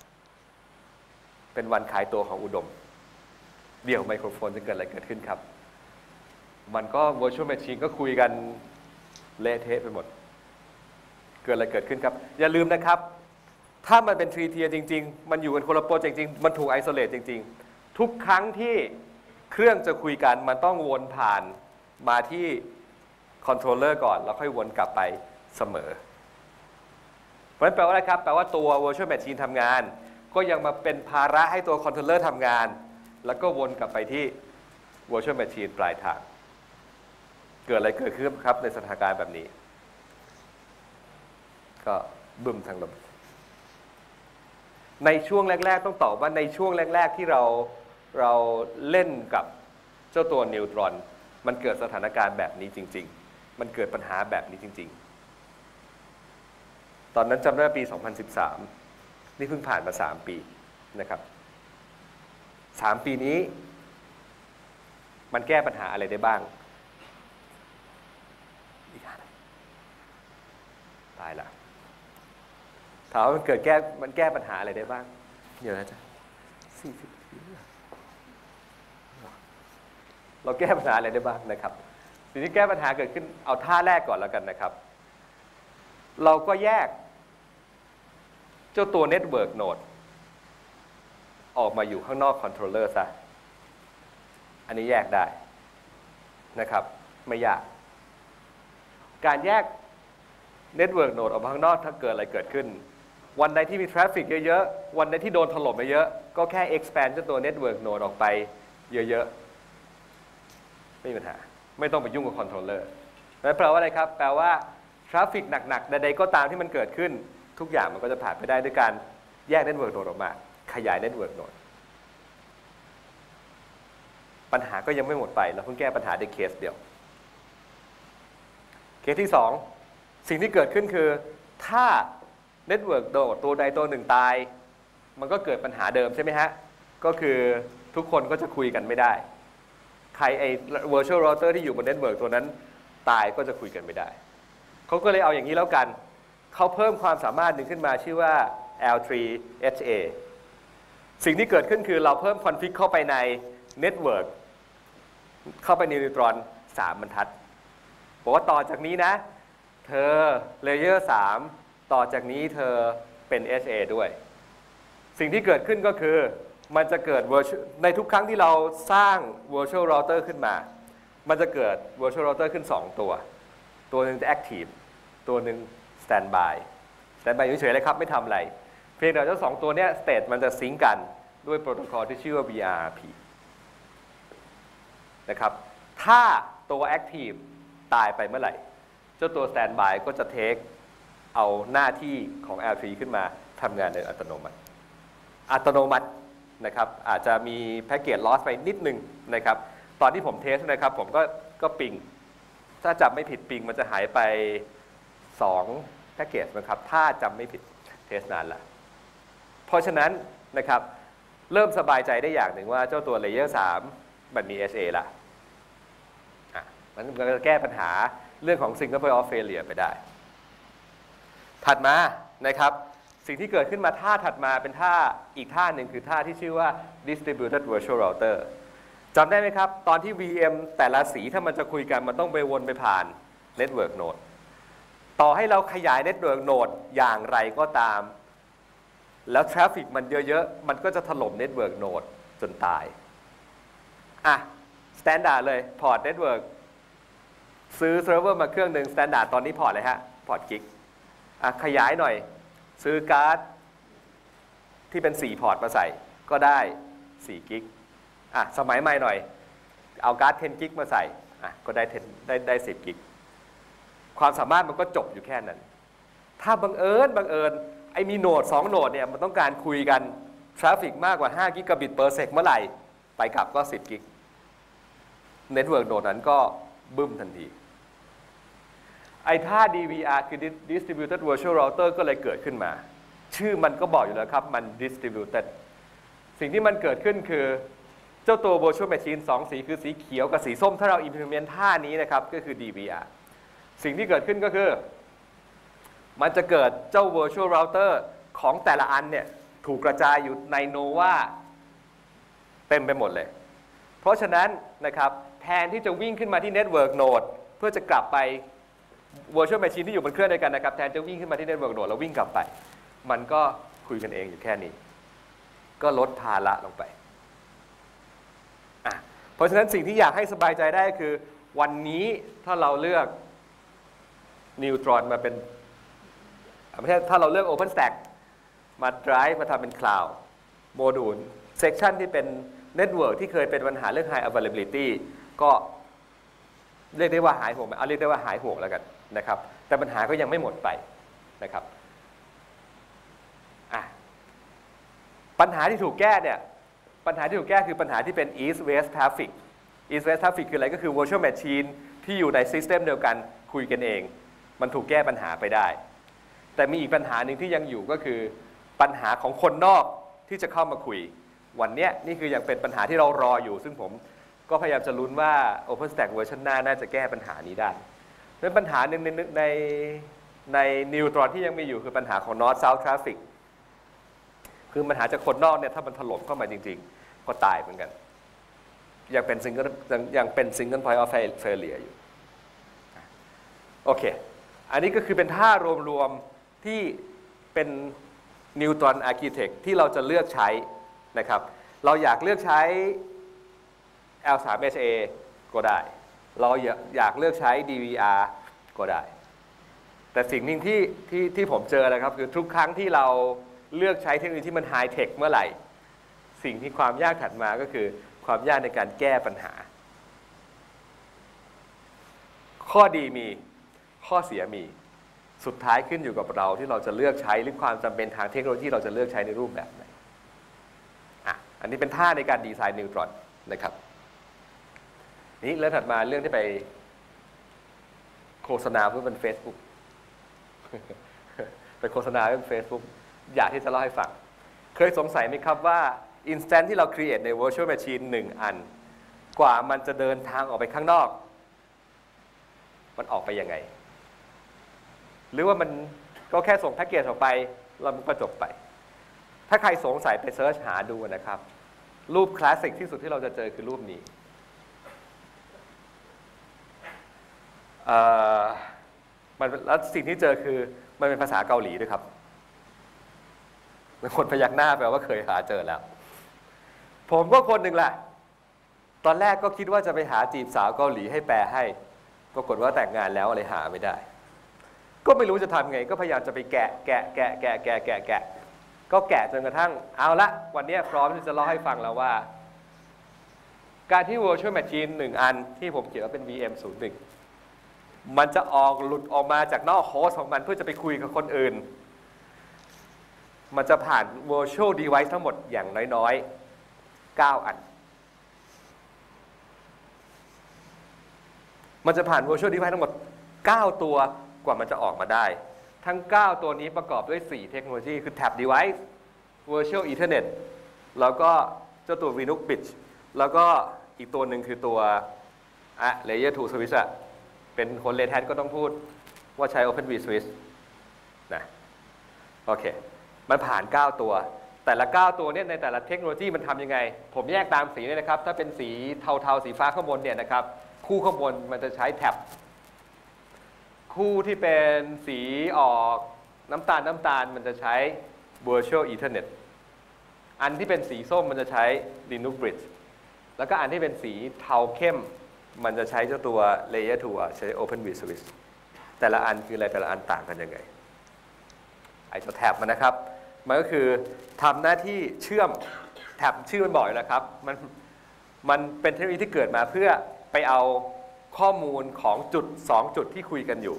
เป็นวันขายตั๋วของอุดมเดี่ยวไมโครโฟนจะเกิดอะไรเกิดขึ้นครับมันก็ virtual machine ก็คุยกันเละเทะไปหมดเกิดอะไรเกิดขึ้นครับอย่าลืมนะครับถ้ามันเป็น 3-tier จริงๆมันอยู่กันคนละโปรเจกต์จริงมันถูก isolate จริงๆทุกครั้งที่เครื่องจะคุยกันมันต้องวนผ่านมาที่คอนโทรลเลอร์ก่อนแล้วค่อยวนกลับไปเสมอเพราะฉะนั้นแปลว่าอะไรครับแปลว่าตัว virtual machine ทำงานก็ยังมาเป็นภาระให้ตัวคอนโทรลเลอร์ทำงานแล้วก็วนกลับไปที่ virtual machine ปลายทางเกิดอะไรเกิดขึ้นครับในสถานการณ์แบบนี้ก็บึ้มทั้งระบบในช่วงแรกๆต้องตอบว่าในช่วงแรกๆที่เราเล่นกับเจ้าตัวนิวตรอนมันเกิดสถานการณ์แบบนี้จริงๆมันเกิดปัญหาแบบนี้จริงๆตอนนั้นจำได้ปี 2013 นี่เพิ่งผ่านมา3 ปีนะครับ3 ปีนี้มันแก้ปัญหาอะไรได้บ้างตายละถามว่ามันแก้ปัญหาอะไรได้บ้างเดี๋ยวนะจ๊ะ40 นาทีเราแก้ปัญหาอะไรได้บ้างนะครับสิ่งที่แก้ปัญหาเกิดขึ้นเอาท่าแรกก่อนแล้วกันนะครับเราก็แยกเจ้าตัว Network Node ออกมาอยู่ข้างนอกคอนโทรลเลอร์ซะอันนี้แยกได้นะครับไม่ยากการแยก Network Node ออกมาข้างนอกถ้าเกิดอะไรเกิดขึ้นวันใดที่มีทราฟฟิกเยอะๆวันใดที่โดนถล่มเยอะๆก็แค่ expand เจ้าตัว Network Node ออกไปเยอะๆไม่มีปัญหาไม่ต้องไปยุ่งกับคอนโทรลเลอร์นั่นแปลว่าอะไรครับแปลว่าทราฟฟิกหนักๆใดๆก็ตามที่มันเกิดขึ้นทุกอย่างมันก็จะผ่านไปได้ด้วยการแยก Network Node ออกมาขยาย Network Node ปัญหาก็ยังไม่หมดไปเราเพิ่งแก้ปัญหาในเคสเดียวเคสที่2สิ่งที่เกิดขึ้นคือถ้า Network Node ตัวใดตัวหนึ่งตายมันก็เกิดปัญหาเดิมใช่ไหมฮะก็คือทุกคนก็จะคุยกันไม่ได้ใครไอ้ virtual router ที่อยู่บน Network ตัวนั้นตายก็จะคุยกันไม่ได้เขาก็เลยเอาอย่างนี้แล้วกันเขาเพิ่มความสามารถหนึ่งขึ้นมาชื่อว่า L3HA สิ่งที่เกิดขึ้นคือเราเพิ่มคอนฟิกเข้าไปใน Network เข้าไปในนิวตรอน3 บรรทัดบอกว่าต่อจากนี้นะเธอเลเยอร์3ต่อจากนี้เธอเป็น HA ด้วยสิ่งที่เกิดขึ้นก็คือมันจะเกิดในทุกครั้งที่เราสร้าง virtual router ขึ้นมามันจะเกิด virtual router ขึ้น2ตัวหนึ่งจะ active ตัวหนึ่ง standby อยู่เฉยๆเลยครับไม่ทำอะไรเพียงแต่เจ้า2ตัวเนี้ย state มันจะซิงก์กันด้วยโปรโตคอลที่ชื่อว่า VRP นะครับถ้าตัว active ตายไปเมื่อไหร่เจ้าตัว standby ก็จะ take เอาหน้าที่ของ L3 ขึ้นมาทำงานโดยอัตโนมัตินะครับอาจจะมีแพ็กเกจ loss ไปนิดนึงนะครับตอนที่ผมเทสนะครับผมก็ปิงถ้าจำไม่ผิดปิงมันจะหายไป2แพ็กเกจนะครับถ้าจำไม่ผิดเทสนานละเพราะฉะนั้นนะครับเริ่มสบายใจได้อย่างหนึ่งว่าเจ้าตัว Layer 3มันมี HA ละมันก็จะแก้ปัญหาเรื่องของ Single Point of Failure ไปได้ถัดมานะครับสิ่งที่เกิดขึ้นมาท่าถัดมาเป็นท่าอีกท่าหนึ่งคือท่าที่ชื่อว่า Distributed Virtual Router จำได้ไหมครับตอนที่ VM แต่ละสีถ้ามันจะคุยกันมันต้องไปวนไปผ่าน Network Node ต่อให้เราขยาย Network Node อย่างไรก็ตามแล้วทราฟฟิกมันเยอะๆมันก็จะถล่ม Network Node จนตายStandard เลยพอร์ต Network ซื้อเซิร์ฟเวอร์มาเครื่องหนึ่ง Standard ตอนนี้พอร์ตเลยฮะพอร์ตกิกขยายหน่อยซื้อการ์ดที่เป็น4พอร์ตมาใส่ก็ได้4กิกสมัยใหม่หน่อยเอาการ์ด10กิกมาใส่ก็ได้10กิกความสามารถมันก็จบอยู่แค่นั้นถ้าบังเอิญไอ้มีโหนด2โหนดเนี่ยมันต้องการคุยกันทราฟฟิกมากกว่า5กิกะบิตเปอร์เซกเมื่อไหร่ไปกลับก็10กิกเน็ตเวิร์กโหนดนั้นก็บึ้มทันทีไอ้ท่า DVR คือ Distributed Virtual Router ก็เลยเกิดขึ้นมาชื่อมันก็บอกอยู่แล้วครับมัน Distributed สิ่งที่มันเกิดขึ้นคือเจ้าตัว Virtual Machine 2 สีคือสีเขียวกับสีส้มถ้าเรา implement ท่านี้นะครับก็คือ DVR สิ่งที่เกิดขึ้นก็คือมันจะเกิดเจ้า Virtual Router ของแต่ละอันเนี่ยถูกกระจายอยู่ใน Nova เต็มไปหมดเลยเพราะฉะนั้นนะครับแทนที่จะวิ่งขึ้นมาที่ Network Node เพื่อจะกลับไปVirtual Machine ที่อยู่บนเครื่องเดียวกันนะครับแทนจะวิ่งขึ้นมาที่ Network Node แล้ววิ่งกลับไปมันก็คุยกันเองอยู่แค่นี้ก็ลดภาระลงไปเพราะฉะนั้นสิ่งที่อยากให้สบายใจได้คือวันนี้ถ้าเราเลือก Neutron มาเป็นไม่ใช่ถ้าเราเลือก OpenStack มา drive มาทำเป็น Cloud โมดูล section ที่เป็น Network ที่เคยเป็นปัญหาเรื่อง High Availability ก็เรียกได้ว่าหายห่วงเรียกได้ว่าหายห่วงแล้วกันนะครับแต่ปัญหาก็ยังไม่หมดไปนะครับปัญหาที่ถูกแก้เนี่ยปัญหาที่ถูกแก้คือปัญหาที่เป็น East West Traffic East West Traffic คืออะไรก็คือ Virtual Machine ที่อยู่ใน System เดียวกันคุยกันเองมันถูกแก้ปัญหาไปได้แต่มีอีกปัญหาหนึ่งที่ยังอยู่ก็คือปัญหาของคนนอกที่จะเข้ามาคุยวันนี้นี่คือยังเป็นปัญหาที่เรารออยู่ซึ่งผมก็พยายามจะลุ้นว่า OpenStack เวอร์ชันหน้าน่าจะแก้ปัญหานี้ได้เป็นปัญหาหนึ่งใน Neutron ที่ยังมีอยู่คือปัญหาของ North South Traffic คคือปัญหาจากคนนอกเนี่ยถ้ามันถล่มเข้ามาจริงๆก็ตายเหมือนกันยังเป็นซิงเกิลพอยต์ออฟเฟลเลียอยู่โอเคอันนี้ก็คือเป็นท่ารวมๆที่เป็นนิวตรอนอาร์คิเทคที่เราจะเลือกใช้นะครับเราอยากเลือกใช้ L3HA ก็ได้เราอยากเลือกใช้ DVR ก็ได้แต่สิ่งหนึ่งที่ผมเจอนะครับคือทุกครั้งที่เราเลือกใช้เทคโนโลยีที่มันไฮเทคเมื่อไหร่สิ่งที่ความยากถัดมาก็คือความยากในการแก้ปัญหาข้อดีมีข้อเสียมีสุดท้ายขึ้นอยู่กับเราที่เราจะเลือกใช้หรือความจำเป็นทางเทคโนโลยีเราจะเลือกใช้ในรูปแบบไหนอันนี้เป็นท่าในการดีไซน์นิวตรอนนะครับนี่แล้วถัดมาเรื่องที่ไปโฆษณาเพื่อเป็น Facebook ไปโฆษณาเรื่อง Facebook อยากที่จะเล่าให้ฟังเคยสงสัยไหมครับว่า instant ที่เรา create ใน virtual machine 1 อันกว่ามันจะเดินทางออกไปข้างนอกมันออกไปยังไงหรือว่ามันก็แค่ส่งแพ็กเกจออกไปแล้วมันก็จบไปถ้าใครสงสัยไปเซิร์ชหาดูนะครับรูปคลาสสิกที่สุดที่เราจะเจอคือรูปนี้แล้วสิ่งที่เจอคือมันเป็นภาษาเกาหลีด้วยครับคนพยักหน้าแปลว่าเคยหาเจอแล้วผมก็คนหนึ่งแหละตอนแรกก็คิดว่าจะไปหาจีบสาวเกาหลีให้แปลให้ปรากฏว่าแต่งงานแล้วอะไรหาไม่ได้ก็ไม่รู้จะทำไงก็พยายามจะไปแกะก็แกะจนกระทั่งเอาละวันนี้พร้อมที่จะเล่าให้ฟังแล้วว่าการที่ virtual machine 1 อันที่ผมเขียนว่าเป็น VM01 มันจะหลุดออกมาจากนอกโฮสต์ของมันเพื่อจะไปคุยกับคนอื่นมันจะผ่าน virtual device ทั้งหมดอย่างน้อยๆ9 อันมันจะผ่าน virtual device ทั้งหมด9 ตัวกว่ามันจะออกมาได้ทั้ง9 ตัวนี้ประกอบด้วย4เทคโนโลยีคือ Tab Device Virtual Ethernet แล้วก็เจ้าตัว Linux Bridge แล้วก็อีกตัวหนึ่งคือตัวLayer 2 Switch เป็นคน Red Hat ก็ต้องพูดว่าใช้ OpenStack-Switch นะโอเคมันผ่าน9 ตัวแต่ละ9 ตัวเนี่ยในแต่ละเทคโนโลยีมันทำยังไงผมแยกตามสีเลยนะครับถ้าเป็นสีเทาๆสีฟ้าข้างบนเนี่ยนะครับคู่ข้างบนมันจะใช้ Tabคู่ที่เป็นสีออกน้ำตาลมันจะใช้ Virtual Ethernet อันที่เป็นสีส้มมันจะใช้ Linux Bridge แล้วก็อันที่เป็นสีเทาเข้มมันจะใช้เจ้าตัว Layer 2 ใช้ OpenStack-Switch แต่ละอันคืออะไรแต่ละอันต่างกันยังไงไอ้ตัวแท็บมันนะครับมันก็คือทำหน้าที่เชื่อมแท็บชื่อมันบอกอยู่แล้วครับมันเป็นเทคโนโลยีที่เกิดมาเพื่อไปเอาข้อมูลของจุด2 จุดที่คุยกันอยู่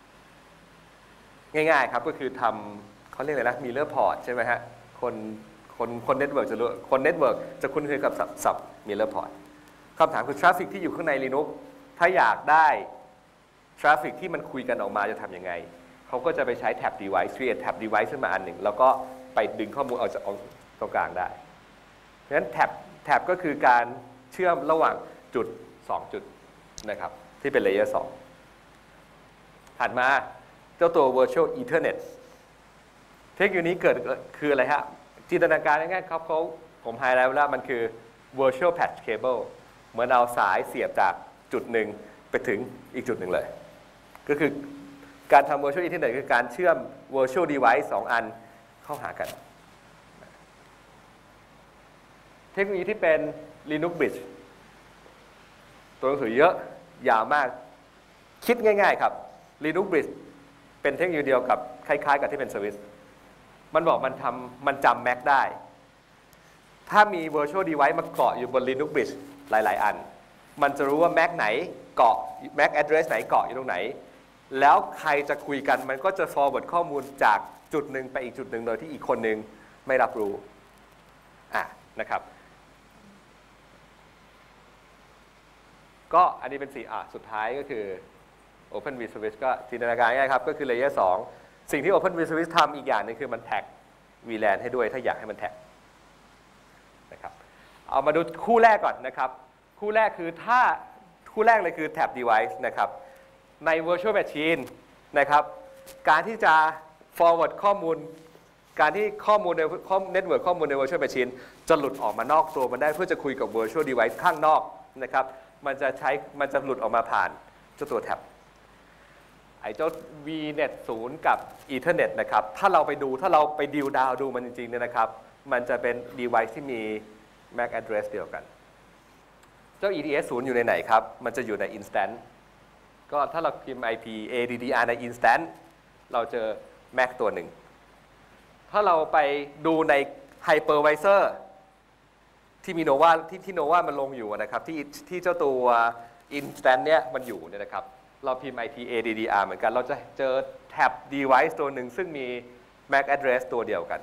ง่ายๆครับก็คือทำเขาเรียกอะไรนะมิเรอร์พอร์ตใช่ไหมฮะคนเน็ตเวิร์กจะรู้คนเน็ตเวิร์กจะคุ้นเคยกับศัพท์มิเรอร์พอร์ตคำถามคือทราฟฟิกที่อยู่ข้างใน Linux ถ้าอยากได้ทราฟฟิกที่มันคุยกันออกมาจะทำยังไงเขาก็จะไปใช้ Tab Device create Tab Device ขึ้นมาอันหนึ่งแล้วก็ไปดึงข้อมูลออกจากตรงกลางได้เพราะฉะนั้น Tab ก็คือการเชื่อมระหว่างจุด2 จุดนะครับที่เป็น Layer 2ถัดมาเจ้าตัว Virtual Ethernet เทคโนโลยีนี้เกิดคืออะไรฮะจินตนาการง่ายๆครับผมไฮไลท์แล้วมันคือ Virtual Patch Cable เหมือนเอาสายเสียบจากจุดหนึ่งไปถึงอีกจุดหนึ่งเลยก็คือการทำ Virtual Ethernet คือการเชื่อม Virtual Device 2 อันเข้าหากันเทคโนโลยีที่เป็น Linux Bridge ตัวหนังสือเยอะยาวมากคิดง่ายๆครับ Linux Bridge เป็นเทคโนโลยีเดียวกับคล้ายๆกับที่เป็น Swiss มันบอกมันจำ Mac ได้ถ้ามี Virtual Device มาเกาะอยู่บน Linux Bridge หลายๆอันมันจะรู้ว่า Mac ไหนเกาะ Mac address ไหนเกาะอยู่ตรงไหนแล้วใครจะคุยกันมันก็จะ forward ข้อมูลจากจุดหนึ่งไปอีกจุดหนึ่งโดยที่อีกคนหนึ่งไม่รับรู้นะครับก็อันนี้เป็นสีสุดท้ายก็คือ OpenStack-Switch ก็จินตนาการง่ายครับก็คือ Layer 2สิ่งที่ OpenStack-Switch ทำอีกอย่างนึงคือมันแท็ก VLAN ให้ด้วยถ้าอยากให้มันแท็กนะครับเอามาดูคู่แรกก่อนนะครับคู่แรกคือคู่แรกเลยคือ Tab Device นะครับใน Virtual Machine นะครับการที่จะ forward ข้อมูลการที่ข้อมูลในเน็ตเวิร์กข้อมูลใน virtual machine จะหลุดออกมานอกตัวมันได้เพื่อจะคุยกับ virtual device ข้างนอกนะครับมันจะหลุดออกมาผ่านเจ้าตัวแท็บไอ้เจ้า VNet 0 กับ Ethernet นะครับถ้าเราไปดิวดาวดูมันจริงๆเนี่ยนะครับมันจะเป็น device ที่มี MAC address เดียวกันเจ้า EDS 0 อยู่ในไหนครับมันจะอยู่ใน instance ก็ถ้าเราพิมพ์ IP ADDR ใน instance เราเจอ MAC ตัวหนึ่งถ้าเราไปดูใน hypervisor ที่มี Nova ที่ Nova มันลงอยู่นะครับที่เจ้าตัว instance เนี่ยมันอยู่เนี่ยนะครับเราพิมพ์ IP ADDR เหมือนกันเราจะเจอแท็บ device ตัวหนึ่งซึ่งมี MAC address ตัวเดียวกัน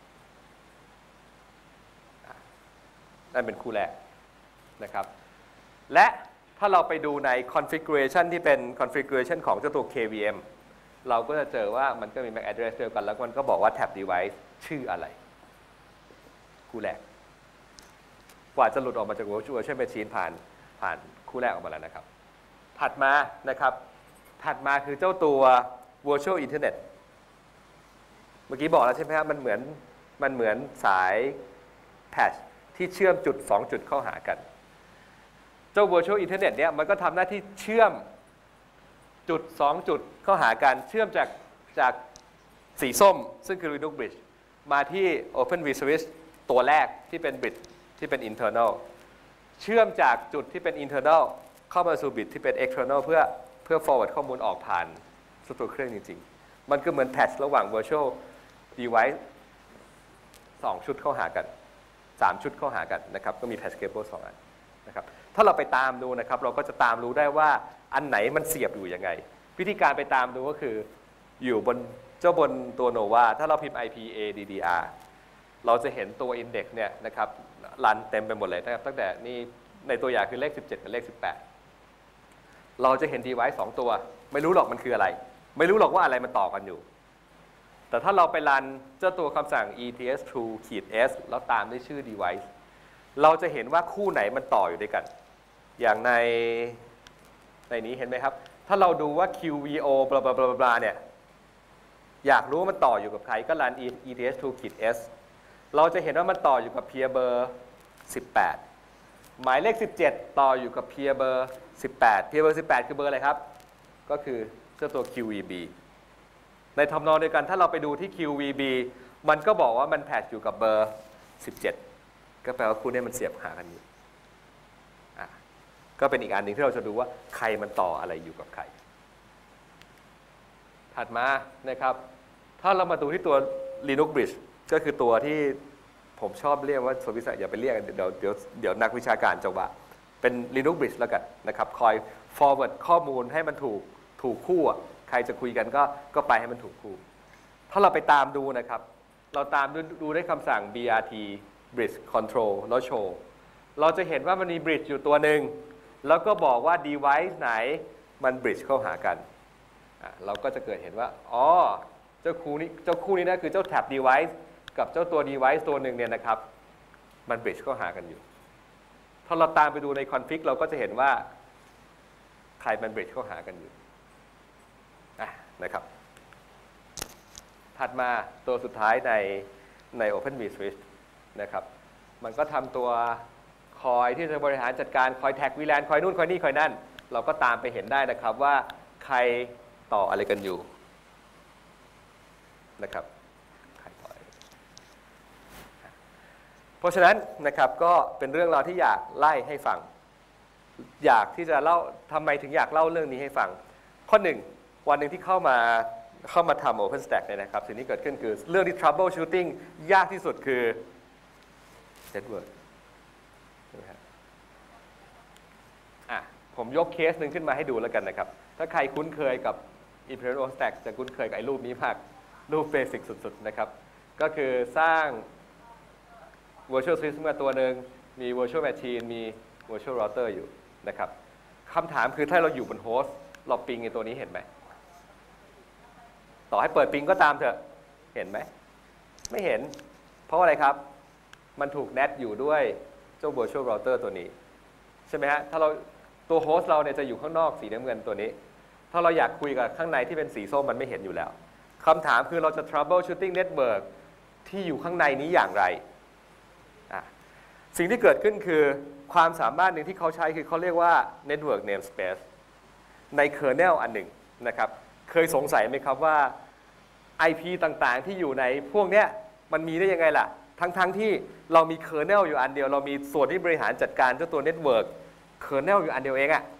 นั่นเป็นคู่แรกนะครับและถ้าเราไปดูใน configuration ที่เป็น configuration ของเจ้าตัว KVM เราก็จะเจอว่ามันก็มี MAC address เดียวกันแล้วมันก็บอกว่า tab device ชื่ออะไรคู่แรกกว่าจะหลุดออกมาจาก virtual machine ผ่านคู่แรกออกมาแล้วนะครับถัดมาคือเจ้าตัว virtual internet เมื่อกี้บอกแล้วใช่ไหมครับมันเหมือนสาย patch ที่เชื่อมจุด2จุดเข้าหากันเจ้า virtual internet เนี่ยมันก็ทำหน้าที่เชื่อมจุด2จุดเข้าหากันเชื่อมจากสีส้มซึ่งคือ Linux bridge มาที่ Open vSwitch ตัวแรกที่เป็น bridge ที่เป็น internal เชื่อมจากจุดที่เป็น internal เข้ามาสู่ bridge ที่เป็น external เพื่อ forward ข้อมูลออกผ่านตัวเครื่องจริงๆมันก็เหมือน patch ระหว่าง virtual device 2ชุดเข้าหากัน3ชุดเข้าหากันนะครับก็มี patch cable 2อันนะครับถ้าเราไปตามดูนะครับเราก็จะตามรู้ได้ว่าอันไหนมันเสียบอยู่ยังไงวิธีการไปตามดูก็คืออยู่บนตัว Nova ถ้าเราพิมพ์ IP ADDR เราจะเห็นตัว index เนี่ยนะครับรันเต็มไปหมดเลยนะครับตั้งแต่นี่ในตัวอย่างคือเลข17กับเลข18เราจะเห็น device 2ตัวไม่รู้หรอกมันคืออะไรไม่รู้หรอกว่าอะไรมันต่อกันอยู่แต่ถ้าเราไปรันเจ้าตัวคำสั่ง ets2-s แล้วตามด้วยชื่อ device เราจะเห็นว่าคู่ไหนมันต่ออยู่ด้วยกันอย่างในนี้เห็นไหมครับถ้าเราดูว่า qvo บลาบลาบลาบลาเนี่ยอยากรู้ว่ามันต่ออยู่กับใครก็รัน ets2-s เราจะเห็นว่ามันต่ออยู่กับ peer เบอร์18หมายเลข17ต่ออยู่กับ peer เบอร์18 peer เบอร์18คือเบอร์อะไรครับก็คือเจ้าตัว qvb ในทำนองเดียวกันถ้าเราไปดูที่ qvb มันก็บอกว่ามันแพทอยู่กับเบอร์17ก็แปลว่าคู่นี้มันเสียบหากันอยู่ก็เป็นอีกอันหนึ่งที่เราจะดูว่าใครมันต่ออะไรอยู่กับใครถัดมานะครับถ้าเรามาดูที่ตัว Linux Bridge ก็คือตัวที่ผมชอบเรียกว่าสวิสอย่าไปเรียกเดี๋ยวนักวิชาการจะว่าเป็น Linux Bridge แล้วกันนะครับคอย forward ข้อมูลให้มันถูกคู่ใครจะคุยกันก็ไปให้มันถูกคู่ถ้าเราไปตามดูนะครับเราตามดูได้คำสั่ง brt bridge control แล้ว show เราจะเห็นว่ามันมี bridge อยู่ตัวหนึ่งแล้วก็บอกว่า device ไหนมัน bridge เข้าหากันเราก็จะเกิดเห็นว่าอ๋อเจ้าคู่นี้นะคือเจ้า tab device กับเจ้าตัว device ตัวหนึ่งเนี่ยนะครับมัน bridge เข้าหากันอยู่ถ้าเราตามไปดูใน config เราก็จะเห็นว่าใครมัน bridge เข้าหากันอยู่นะครับถัดมาตัวสุดท้ายใน Open vSwitch นะครับมันก็ทำตัวคอยที่จะบริหารจัดการคอยแท็ก VLAN คอยนู่นคอยนี่คอยนั่นเราก็ตามไปเห็นได้นะครับว่าใครต่ออะไรกันอยู่นะครับใครต่อเพราะฉะนั้นนะครับก็เป็นเรื่องราวที่อยากไล่ให้ฟังอยากที่จะเล่าทำไมถึงอยากเล่าเรื่องนี้ให้ฟังข้อหนึ่งวันหนึ่งที่เข้ามาทำ OpenStack เนี่ยนะครับสิ่งที่เกิดขึ้นคือเรื่องที่ troubleshooting ยากที่สุดคือ network ผมยกเคสหนึ่งขึ้นมาให้ดูแล้วกันนะครับถ้าใครคุ้นเคยกับ Imperial OpenStack จะคุ้นเคยกับไอ้รูปนี้มากรูปเบสิกสุดๆนะครับก็คือสร้าง virtual switch มาตัวหนึ่งมี virtual machine มี virtual router อยู่นะครับคำถามคือถ้าเราอยู่บนโฮสต์เราปิงในตัวนี้เห็นไหมต่อให้เปิดปิงก็ตามเถอะเห็นไหมไม่เห็นเพราะอะไรครับมันถูก NAT อยู่ด้วยเจ้า virtual router ตัวนี้ใช่ไหมฮะถ้าเราตัวโฮสต์เราเนี่ยจะอยู่ข้างนอกสีน้ำเงินตัวนี้ถ้าเราอยากคุยกับข้างในที่เป็นสีส้มมันไม่เห็นอยู่แล้วคำถามคือเราจะ troubleshooting network ที่อยู่ข้างในนี้อย่างไรสิ่งที่เกิดขึ้นคือความสามารถหนึ่งที่เขาใช้คือเขาเรียกว่า Network Namespace ใน Kernel อันหนึ่งนะครับเคยสงสัยไหมครับว่า IP ต่างๆที่อยู่ในพวกเนี้ยมันมีได้ยังไงล่ะทั้งที่เรามี Kernel อยู่อันเดียวเรามีส่วนที่บริหารจัดการเจ้าตัว Network Kernel อยู่อันเดียวเองอะ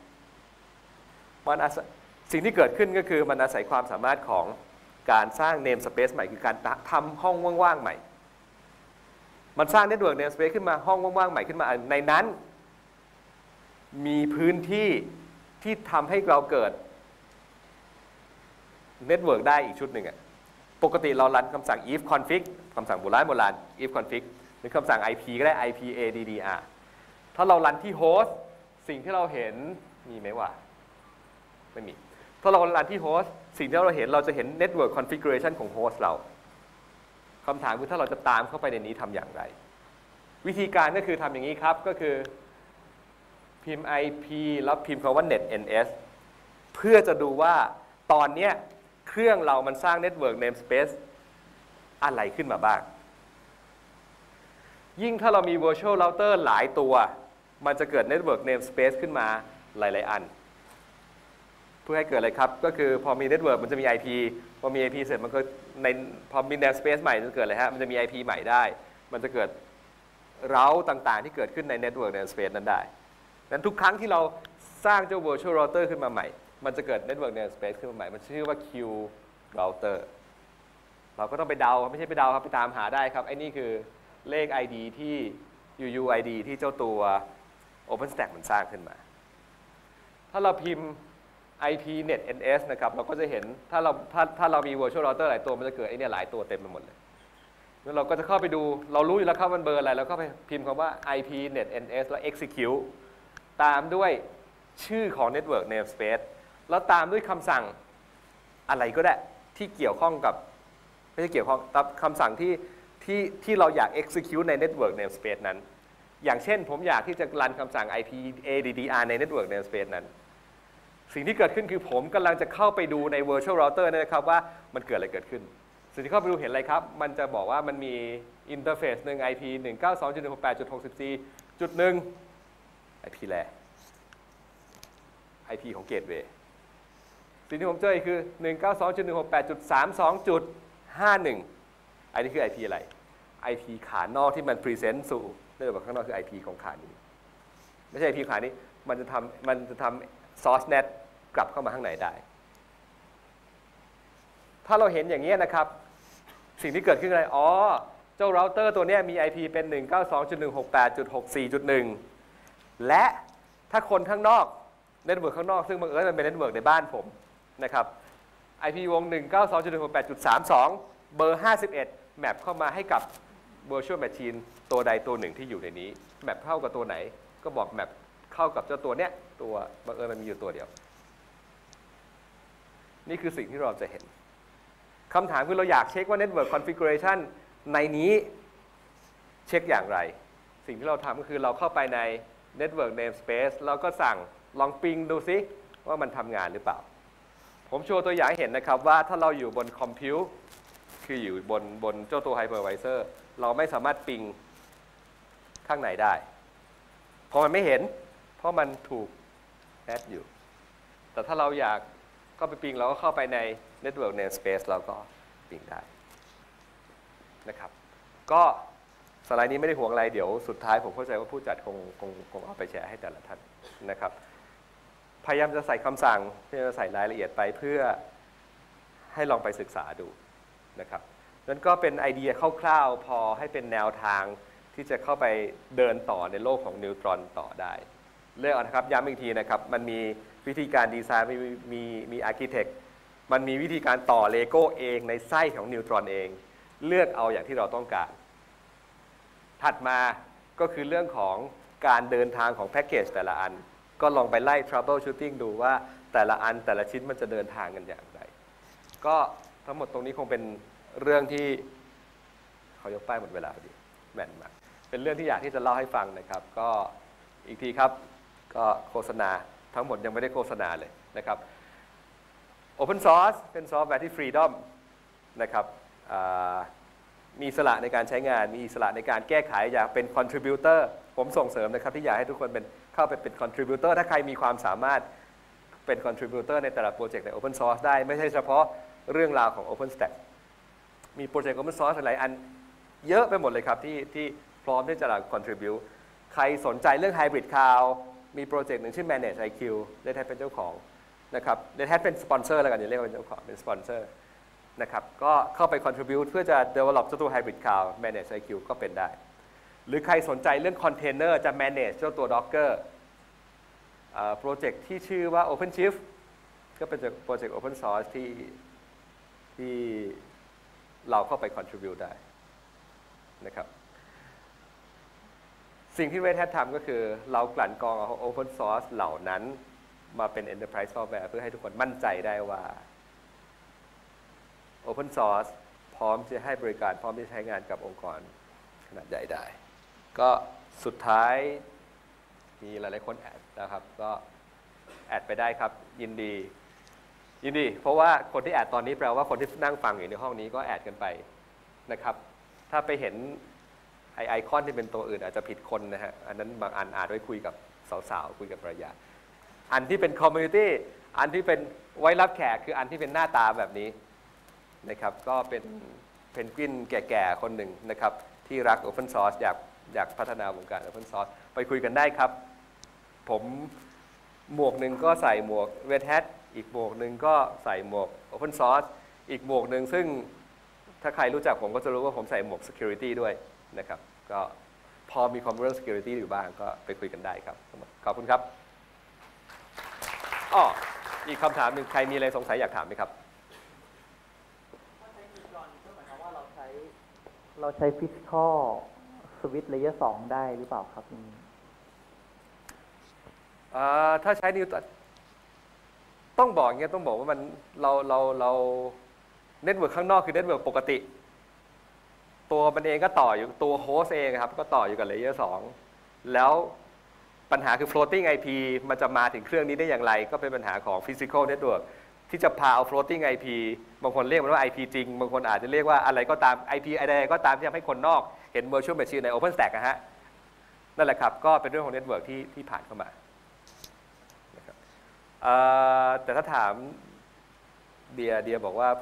สิ่งที่เกิดขึ้นก็คือมันอาศัยความสามารถของการสร้าง Namespace ใหม่คือการทำห้องว่างๆใหม่มันสร้าง Network Namespace ขึ้นมาห้องว่างๆใหม่ขึ้นมาในนั้นมีพื้นที่ที่ทำให้เราเกิด Network ได้อีกชุดหนึ่งอะปกติเรารันคำสั่ง if config คำสั่งโบราณ if config หรือคำสั่ง IP ก็ได้ ipaddr ถ้าเรารันที่โฮสต์สิ่งที่เราเห็นมีไหมวะไม่มีถ้าเรารันที่โฮสต์สิ่งที่เราเห็นเราจะเห็น Network Configuration ของโฮสต์เราคำถามคือถ้าเราจะตามเข้าไปในนี้ทำอย่างไรวิธีการก็คือทำอย่างนี้ครับก็คือพิมพ์ IP แล้วพิมพ์คำว่า net ns เพื่อจะดูว่าตอนนี้เครื่องเรามันสร้าง Network Namespace อะไรขึ้นมาบ้างยิ่งถ้าเรามี Virtual Router หลายตัวมันจะเกิด Network Namespace ขึ้นมาหลายๆอันเพื่อให้เกิดอะไรครับก็คือพอมี Network มันจะมี IP พอมี IP เสร็จมันก็พอมี Namespace ใหม่จะเกิดอะไรฮะมันจะมี IP ใหม่ได้มันจะเกิดrouteต่างๆที่เกิดขึ้นใน Network Namespace นั้นได้นั้นทุกครั้งที่เราสร้างเจ้า Virtual Router ขึ้นมาใหม่มันจะเกิด Network Namespace ขึ้นมาใหม่มันชื่อว่า Q Router เราก็ต้องไปเดาไม่ใช่ไปเดาครับไปตามหาได้ครับไอ้นี่คือเลข ID ที่ UUID ที่เจ้าตัว OpenStack มันสร้างขึ้นมาถ้าเราพิมพ์ IP net ns นะครับเราก็จะเห็นถ้าเรามี virtual router หลายตัวมันจะเกิดไอ้เนี่ยหลายตัวเต็มไปหมดเลยแล้วเราก็จะเข้าไปดูเรารู้อยู่แล้วครับมันเบอร์อะไรแล้วก็ไปพิมพ์คำว่า IP net ns แล้ว execute ตามด้วยชื่อของ network namespace แล้วตามด้วยคำสั่งอะไรก็ได้ที่เกี่ยวข้องกับไม่ใช่เกี่ยวข้องแต่คำสั่งที่เราอยาก execute ใน network namespace นั้นอย่างเช่นผมอยากที่จะรันคำสั่ง ipaddr ใน network namespace นั้นสิ่งที่เกิดขึ้นคือผมกำลังจะเข้าไปดูใน virtual router นะครับว่ามันเกิดอะไรเกิดขึ้นสิ่งที่เข้าไปดูเห็นอะไรครับมันจะบอกว่ามันมีอินเทอร์เฟซหนึ่ง IP 192.168.64.1 IP แร IP ของ Gateway สิ่งที่ผมเจอคือ 192.168.32.51 อันนี้คือ IP อะไร IP ขานอกที่มัน present สู่เนื่องจากข้างนอกคือ IP ของขานี้ไม่ใช่ IP ขานี้มันจะทำ source net กลับเข้ามาข้างในได้ถ้าเราเห็นอย่างนี้นะครับสิ่งที่เกิดขึ้นอะไรเจ้าเราเตอร์ตัวนี้มี IP เป็น 192.168.64.1 และถ้าคนข้างนอกเน็ตเวิร์กข้างนอกซึ่งบังเอิญมันเป็นเน็ตเวิร์กในบ้านผมนะครับ IP วง 192.168.32 เบอร์ 51 แมปเข้ามาให้กับ Virtual Machine ตัวใดตัวหนึ่งที่อยู่ในนี้แมปเข้ากับตัวไหนก็บอกแมปเข้ากับเจ้าตัวเนี้ยตัวบังเอิญมันมีอยู่ตัวเดียวนี่คือสิ่งที่เราจะเห็นคำถามคือเราอยากเช็คว่า Network Configuration ในนี้เช็คอย่างไรสิ่งที่เราทำก็คือเราเข้าไปใน Network Namespace แล้วก็สั่งลองปิงดูซิว่ามันทำงานหรือเปล่าผมโชว์ตัวอย่างให้เห็นนะครับว่าถ้าเราอยู่บนคอมพิวต์คืออยู่บนเจ้าตัว Hypervisor เราไม่สามารถปิงข้างในได้เพราะมันไม่เห็นเพราะมันถูกแอดอยู่แต่ถ้าเราอยากก็ไปปิงเราก็เข้าไปใน Network Namespace เราก็ปิงได้นะครับก็สไลด์นี้ไม่ได้ห่วงอะไรเดี๋ยวสุดท้ายผมเข้าใจว่าผู้จัดคงเอาไปแชร์ให้แต่ละท่านนะครับพยายามจะใส่คำสั่งพยายามจะใส่รายละเอียดไปเพื่อให้ลองไปศึกษาดูนะครับนั่นก็เป็นไอเดียคร่าวๆพอให้เป็นแนวทางที่จะเข้าไปเดินต่อในโลกของนิวตรอนต่อได้เลือกเอานะครับย้ำอีกทีนะครับมันมีวิธีการดีไซน์มีอาร์คิเทคมันมีวิธีการต่อเลโก้เองในไส้ของนิวตรอนเองเลือกเอาอย่างที่เราต้องการถัดมาก็คือเรื่องของการเดินทางของแพ็กเกจแต่ละอันก็ลองไปไล่ troubleshooting ดูว่าแต่ละอันแต่ละชิ้นมันจะเดินทางกันอย่างไรก็ทั้งหมดตรงนี้คงเป็นเรื่องที่เขายกป้ายหมดเวลาพอดีแม่นมากเป็นเรื่องที่อยากที่จะเล่าให้ฟังนะครับก็อีกทีครับก็โฆษณาทั้งหมดยังไม่ได้โฆษณาเลยนะครับ Open Source เป็นซอฟต์แวร์ที่ Freedom นะครับมีอิสระในการใช้งานมีอิสระในการแก้ไขอยากเป็น contributor ผมส่งเสริมนะครับที่อยากให้ทุกคนเข้าไปเป็น contributor ถ้าใครมีความสามารถเป็น contributor ในแต่ละโปรเจกต์ใน open source ได้ไม่ใช่เฉพาะเรื่องราวของ OpenStack มีโปรเจกต์ open source หลายอันเยอะไปหมดเลยครับที่พร้อมที่จะ contribute ใครสนใจเรื่อง hybrid cloud มีโปรเจกต์หนึ่งชื่อ MFEC Red Hat เป็นเจ้าของนะครับ Red Hat เป็นสปอนเซอร์แล้วกันอย่าเรียกว่าเป็นเจ้าของเป็นสปอนเซอร์นะครับก็เข้าไป contribute เพื่อจะ develop เจ้าตัว hybrid cloud MFEC ก็เป็นได้หรือใครสนใจเรื่อง container จะ manage เจ้าตัว Docker โปรเจกต์ที่ชื่อว่า OpenShift ก็เป็นโปรเจกต์ open source ที่เราเข้าไป contribute ได้นะครับสิ่งที่ Red Hat ทำก็คือเรากลั่นกรองเอา open source เหล่านั้นมาเป็น enterprise software เพื่อให้ทุกคนมั่นใจได้ว่า open source พร้อมจะให้บริการพร้อมที่จะใช้งานกับองค์กรขนาดใหญ่ได้ก็สุดท้ายมีหลายๆคนแอดนะครับก็แอดไปได้ครับยินดีเพราะว่าคนที่แอดตอนนี้แปลว่าคนที่นั่งฟังอยู่ในห้องนี้ก็แอดกันไปนะครับถ้าไปเห็นไอคอนที่เป็นตัวอื่นอาจจะผิดคนนะฮะอันนั้นบางอันอาจไว้คุยกับสาวๆคุยกับภรรยาอันที่เป็นคอมมูนิตี้อันที่เป็นไว้รับแขกคืออันที่เป็นหน้าตาแบบนี้นะครับก็เป็นเพนกวินแก่ๆคนหนึ่งนะครับที่รัก Open Source อยากพัฒนาวงการ Open Source ไปคุยกันได้ครับผมหมวกหนึ่งก็ใส่หมวก Red Hat อีกหมวกหนึ่งก็ใส่หมวก Open Source อีกหมวกหนึ่งซึ่งถ้าใครรู้จักผมก็จะรู้ว่าผมใส่หมวก Security ด้วยนะครับก็พอมีความรู้เรื่อง Security อยู่บ้างก็ไปคุยกันได้ครับขอบคุณครับอ้ออีกคำถามหนึ่งใครมีอะไรสงสัยอยากถามไหมครับเราใช้ Physical Switch Layer 2 ได้หรือเปล่าครับถ้าใช้นิวต้องบอกอย่างเงี้ยต้องบอกว่ามันเราเน็ตเวิร์กข้างนอกคือเน็ตเวิร์กปกติตัวมันเองก็ต่ออยู่ตัวโฮสต์เองครับก็ต่ออยู่กับ Layer 2แล้วปัญหาคือ floating IP มันจะมาถึงเครื่องนี้ได้อย่างไรก็เป็นปัญหาของ physical network ที่จะพาเอา floating IP บางคนเรียกมันว่า IP จริงบางคนอาจจะเรียกว่าอะไรก็ตาม IP อะไรก็ตามที่ทำให้คนนอกเห็น virtual machine ใน OpenStack นะฮะนั่นแหละครับก็เป็นเรื่องของ network ที่ผ่านเข้ามานะครับแต่ถ้าถามเดียบอกว่า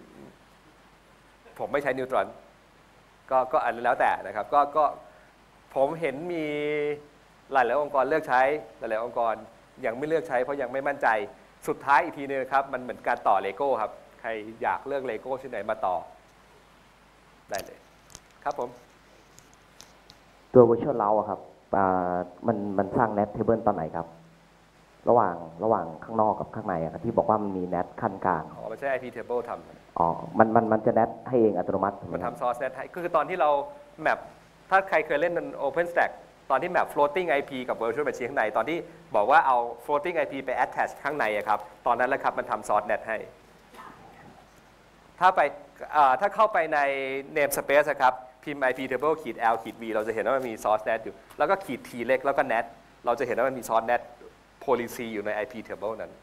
ผมไม่ใช้นิวตรอนก็อันแล้วแต่นะครับก็ผมเห็นมีหลายองค์กรเลือกใช้หลายองค์กรยังไม่เลือกใช้เพราะยังไม่มั่นใจสุดท้ายอีกทีนึงครับมันเหมือนการต่อเลโก้ครับใครอยากเลือกเลโก้ชิ้นไหนมาต่อได้เลยครับผมตัว Virtual Route อะครับมันสร้าง Net Table ตอนไหนครับระหว่างข้างนอกกับข้างในอะที่บอกว่ามันมี Net ขั้นกลางมันใช้ IP Table ทำมันจะ Net ให้เองอัตโนมัติมันทำ Source Net ให้ก็คือตอนที่เราแมปถ้าใครเคยเล่น OpenStack ตอนที่แมป floating IP กับ virtual machine ข้างในตอนที่บอกว่าเอา floating IP ไป attach ข้างในครับตอนนั้นแหละครับมันทำ source net ให้ถ้าเข้าไปใน namespace ครับพิมพ์ IP table -l -v เราจะเห็นว่ามันมี source net อยู่แล้วก็ขีด t เล็กแล้วก็ net เราจะเห็นว่ามันมี source net policy อยู่ใน IP table นั้น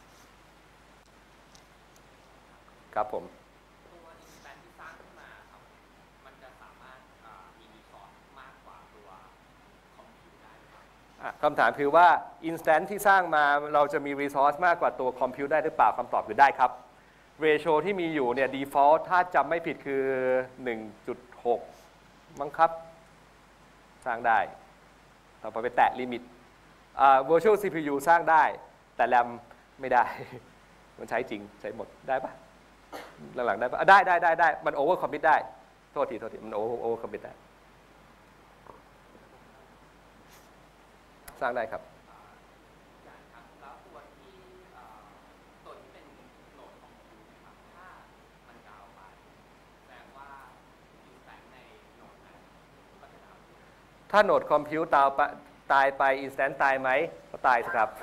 ครับผมคำถามคือว่า instance ที่สร้างมาเราจะมี resource มากกว่าตัว compute ได้หรือเปล่าคำตอบคือได้ครับ ratio ที่มีอยู่เนี่ย default ถ้าจำไม่ผิดคือ 1.6 มั้งครับสร้างได้ต่อไปแตะ limit virtual CPU สร้างได้แต่ RAM ไม่ได้ มันใช้จริงใช้หมดได้ปะหลังๆได้ปะได้มัน over commit ได้โทษทีมัน over commit ได้สร้างได้ครับแล้วตัวที่เป็นโหลดของคุณนะครับถ้ามันดาวไปแสดงว่าอินสแตนต์ในโหลดนั้นพัฒนาถ้าโหลดคอมพิวตายไปอินสแตนต์ตายไหมก็ตายสิครับ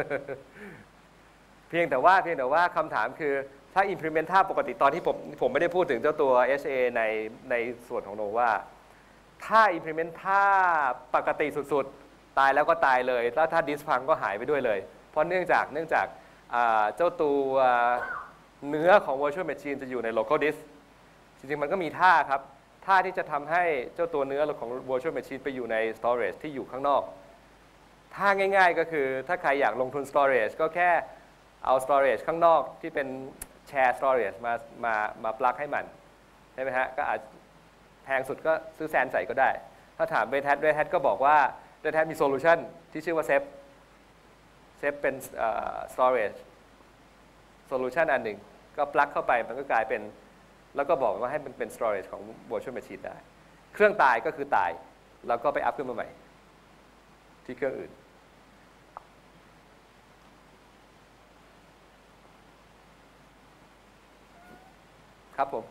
เพียงแต่ว่าคำถามคือถ้า implement ท่าปกติตอนที่ผมไม่ได้พูดถึงเจ้าตัว HA ในส่วนของโนว่าถ้า implement ท่าปกติสุดตายแล้วก็ตายเลยแล้วถ้าดิสพังก็หายไปด้วยเลยเพราะเนื่องจากเจ้าตัวเนื้อของ virtual machine จะอยู่ใน local disk จริงๆมันก็มีท่าครับถ้าที่จะทำให้เจ้าตัวเนื้อของ virtual machine ไปอยู่ใน storage ที่อยู่ข้างนอกถ้าง่ายๆก็คือถ้าใครอยากลงทุน storage ก็แค่เอา storage ข้างนอกที่เป็น share storage มาปลั๊กให้มันใช่ไหมฮะก็อาจแพงสุดก็ซื้อแซนใส่ก็ได้ถ้าถาม Red Hat ก็บอกว่า Red Hat มีโซลูชันที่ชื่อว่า เซฟเป็นstorage solution อันหนึ่งก็ปลั๊กเข้าไปมันก็กลายเป็นแล้วก็บอกว่าให้มันเป็น storage ของ virtual machine ได้เครื่องตายก็คือตายแล้วก็ไปอัพขึ้นมาใหม่ที่เครื่องอื่นครับผม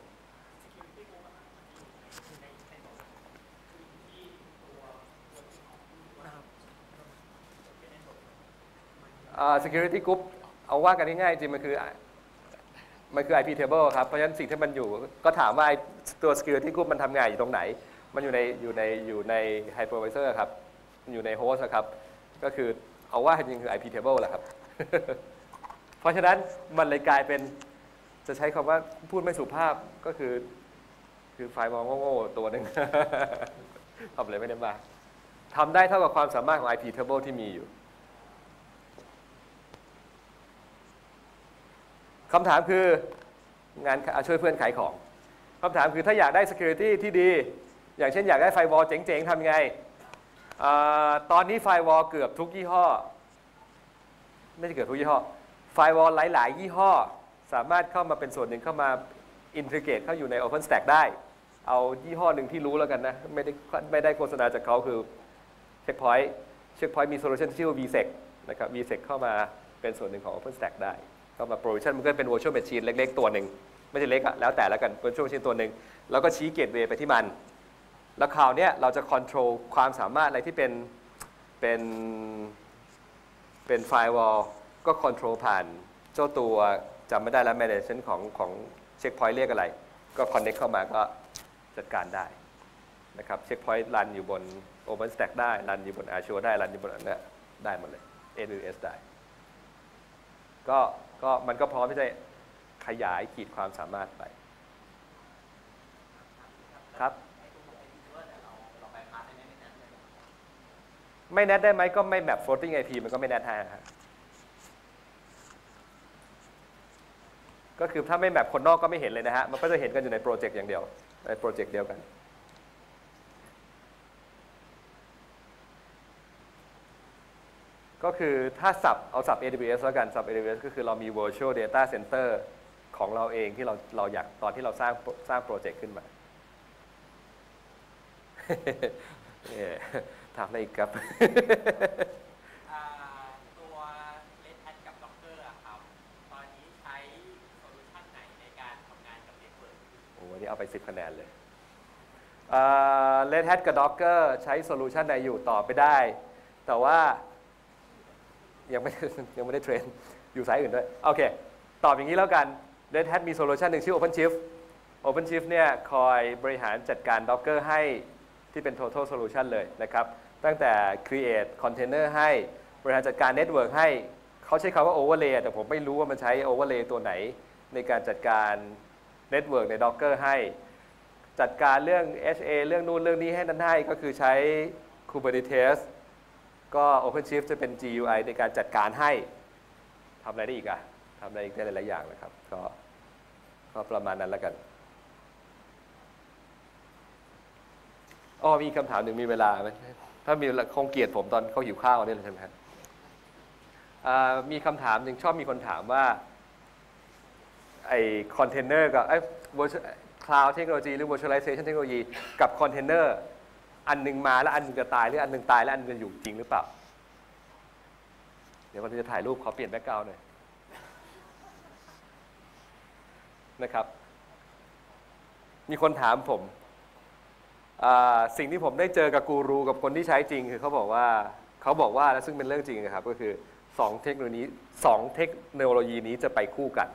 security group เอาว่ากันง่ายๆจริงมันคือ IP table ครับเพราะฉะนั้นสิ่งที่มันอยู่ก็ถามว่าตัว security group มันทำงานอยู่ตรงไหนมันอยู่ใน hypervisor ครับอยู่ใน host ครับก็คือเอาว่าจริงๆคือ IP table แหละครับ เพราะฉะนั้นมันเลยกลายเป็นจะใช้คำว่าพูดไม่สุภาพก็คือไฟล์มองโง่ๆตัวหนึ่ง ทำอะไรไม่ได้มากทำได้เท่ากับความสามารถของ IP table ที่มีอยู่คำถามคืองานช่วยเพื่อนขายของคำถามคือถ้าอยากได้ security ที่ดีอย่างเช่นอยากได้ไฟวอลเจ๋งๆทำยังไงตอนนี้ไฟวอลเกือบทุกยี่ห้อไม่ใช่เกือบทุกยี่ห้อไฟวอลหลายๆยี่ห้อสามารถเข้ามาเป็นส่วนหนึ่งเข้ามา integrate เข้าอยู่ใน OpenStack ได้เอายี่ห้อหนึ่งที่รู้แล้วกันนะไม่ได้โฆษณาจากเขาคือ Checkpoint มีโซลูชันที่ชื่อว่า VSEC นะครับ VSEC เข้ามาเป็นส่วนหนึ่งของ OpenStack ได้เข้ามา provision มันก็เป็น virtual machine เล็กๆตัวหนึ่งไม่ใช่เล็กอะแล้วแต่แล้วกัน virtual machine ตัวหนึ่งแล้วก็ชี้ gateway ไปที่มันแล้วคราวนี้เราจะ control ความสามารถอะไรที่เป็น firewall ก็ control ผ่านเจ้าตัวจำไม่ได้แล้ว management ของ checkpoint เรียกอะไรก็ connect เข้ามาก็จัดการได้นะครับ checkpoint รันอยู่บน OpenStack ได้รันอยู่บน Azure ได้รันอยู่บนอันนี้ได้หมดเลย AWS ได้ก็มันก็พร้อมที่จะขยายขีดความสามารถไปครับไม่แนทได้ไหมก็ไม่แมป floating IP มันก็ไม่แนทให้ครับก็คือถ้าไม่แมปคนนอกก็ไม่เห็นเลยนะฮะมันก็จะเห็นกันอยู่ในโปรเจกต์อย่างเดียวในโปรเจกต์เดียวกันก็คือถ้าเอาสับ AWS แล้วกันสับ AWS ก็คือเรามี virtual data center ของเราเองที่เราอยากตอนที่เราสร้างโปรเจกต์ขึ้นมา ถามอะไรอีกครับตัว Red Hat กับ Docker อะครับตอนนี้ใช้โซลูชันไหนในการทำงานกับ Network โอ้วันนี้เอาไป10 คะแนนเลยRed Hat กับ Docker ใช้โซลูชันไหนอยู่ต่อไปได้แต่ว่ายังไม่ได้เทรนอยู่สายอื่นด้วยโอเคตอบอย่างนี้แล้วกัน Red Hat มีโซลูชันหนึ่งชื่อ OpenShift เนี่ยคอยบริหารจัดการ Docker ให้ที่เป็น total solution เลยนะครับตั้งแต่ create container ให้บริหารจัดการ network ให้เขาใช้คำว่า overlay แต่ผมไม่รู้ว่ามันใช้ overlay ตัวไหนในการจัดการ network ใน Docker ให้จัดการเรื่อง HA เรื่องนู่นเรื่องนี้ให้นั้นให้ก็คือใช้ Kubernetesก็ OpenShift จะเป็น GUI ในการจัดการให้ทำอะไรได้อีกอะทำอะไรอีกได้หลายๆอย่างนะครับก็ประมาณนั้นแล้วกันมีคำถามหนึ่งมีเวลาไหมถ้ามีคงเกลียดผมตอนเขาหิวข้าวนี่ใช่ไหมครับมีคำถามหนึ่งชอบมีคนถามว่าไอ้คอนเทนเนอร์กับcloud เทคโนโลยีหรือ virtualization เทคโนโลยีกับคอนเทนเนอร์อันหนึ่งมาแล้วอันหนึ่งจะตายหรืออันหนึ่งตายแล้วอันหนึ่งจะอยู่จริงหรือเปล่าเดี๋ยววันนี้จะถ่ายรูปขอเปลี่ยนแบ็คกราวด์หน่อยนะครับมีคนถามผมสิ่งที่ผมได้เจอกับกูรูกับคนที่ใช้จริงคือเขาบอกว่าและซึ่งเป็นเรื่องจริงนะครับก็คือ2 เทคโนโลยีนี้จะไปคู่กัน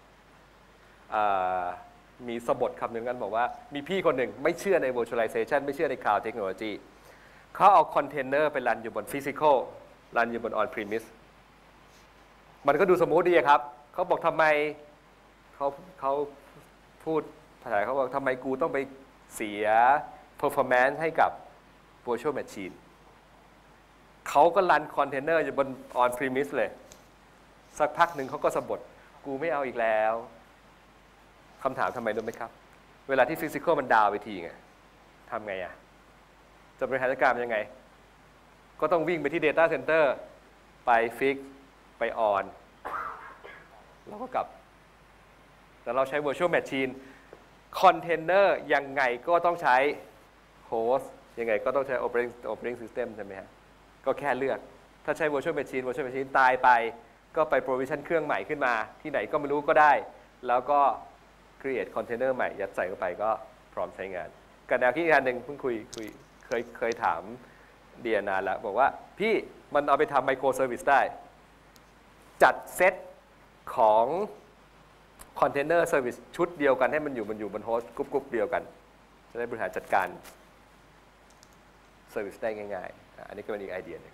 มีสบทคำหนึ่งกันบอกว่ามีพี่คนหนึ่งไม่เชื่อใน virtualization ไม่เชื่อใน cloud technology เขาเอาคอนเทนเนอร์ไปรันอยู่บน physical รันอยู่บน on premise มันก็ดูสมูทดีครับเขาบอกทำไมเขาพูดภาษาเขาบอกทำไมกูต้องไปเสีย performance ให้กับ virtual machine เขาก็รันคอนเทนเนอร์อยู่บน on premise เลยสักพักหนึ่งเขาก็สะบัดกูไม่เอาอีกแล้วคำถามทำไมรู้ไหมครับเวลาที่ physical มันดาวไปทีไงทำไงอะจะบริหารจัดการมันยังไงก็ต้องวิ่งไปที่ data center ไป fix ไป on แล้วก็กลับแต่เราใช้ virtual machine คอนเทนเนอร์ยังไงก็ต้องใช้ host ยังไงก็ต้องใช้ operating system ใช่ไหมฮะก็แค่เลือกถ้าใช้ virtual machine ตายไปก็ไป provision เครื่องใหม่ขึ้นมาที่ไหนก็ไม่รู้ก็ได้แล้วก็ create container ใหม่ยัดใส่เข้าไปก็พร้อมใช้งานกับแนวคิดอีกอันหนึ่งเพิ่งเคยถามเดียนานแล้วบอกว่าพี่มันเอาไปทำ micro service ได้จัดเซตของคอนเทนเนอร์เซอร์วิสชุดเดียวกันให้มันอยู่บนโฮสต์กรุ๊ปเดียวกันจะได้บริหารจัดการเซอร์วิสได้ง่ายๆอันนี้ก็เป็นอีกไอเดียหนึ่ง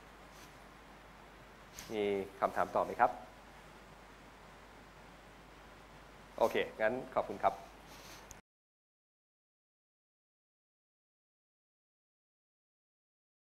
มีคำถามต่อไหมครับโอเคงั้นขอบคุณครับ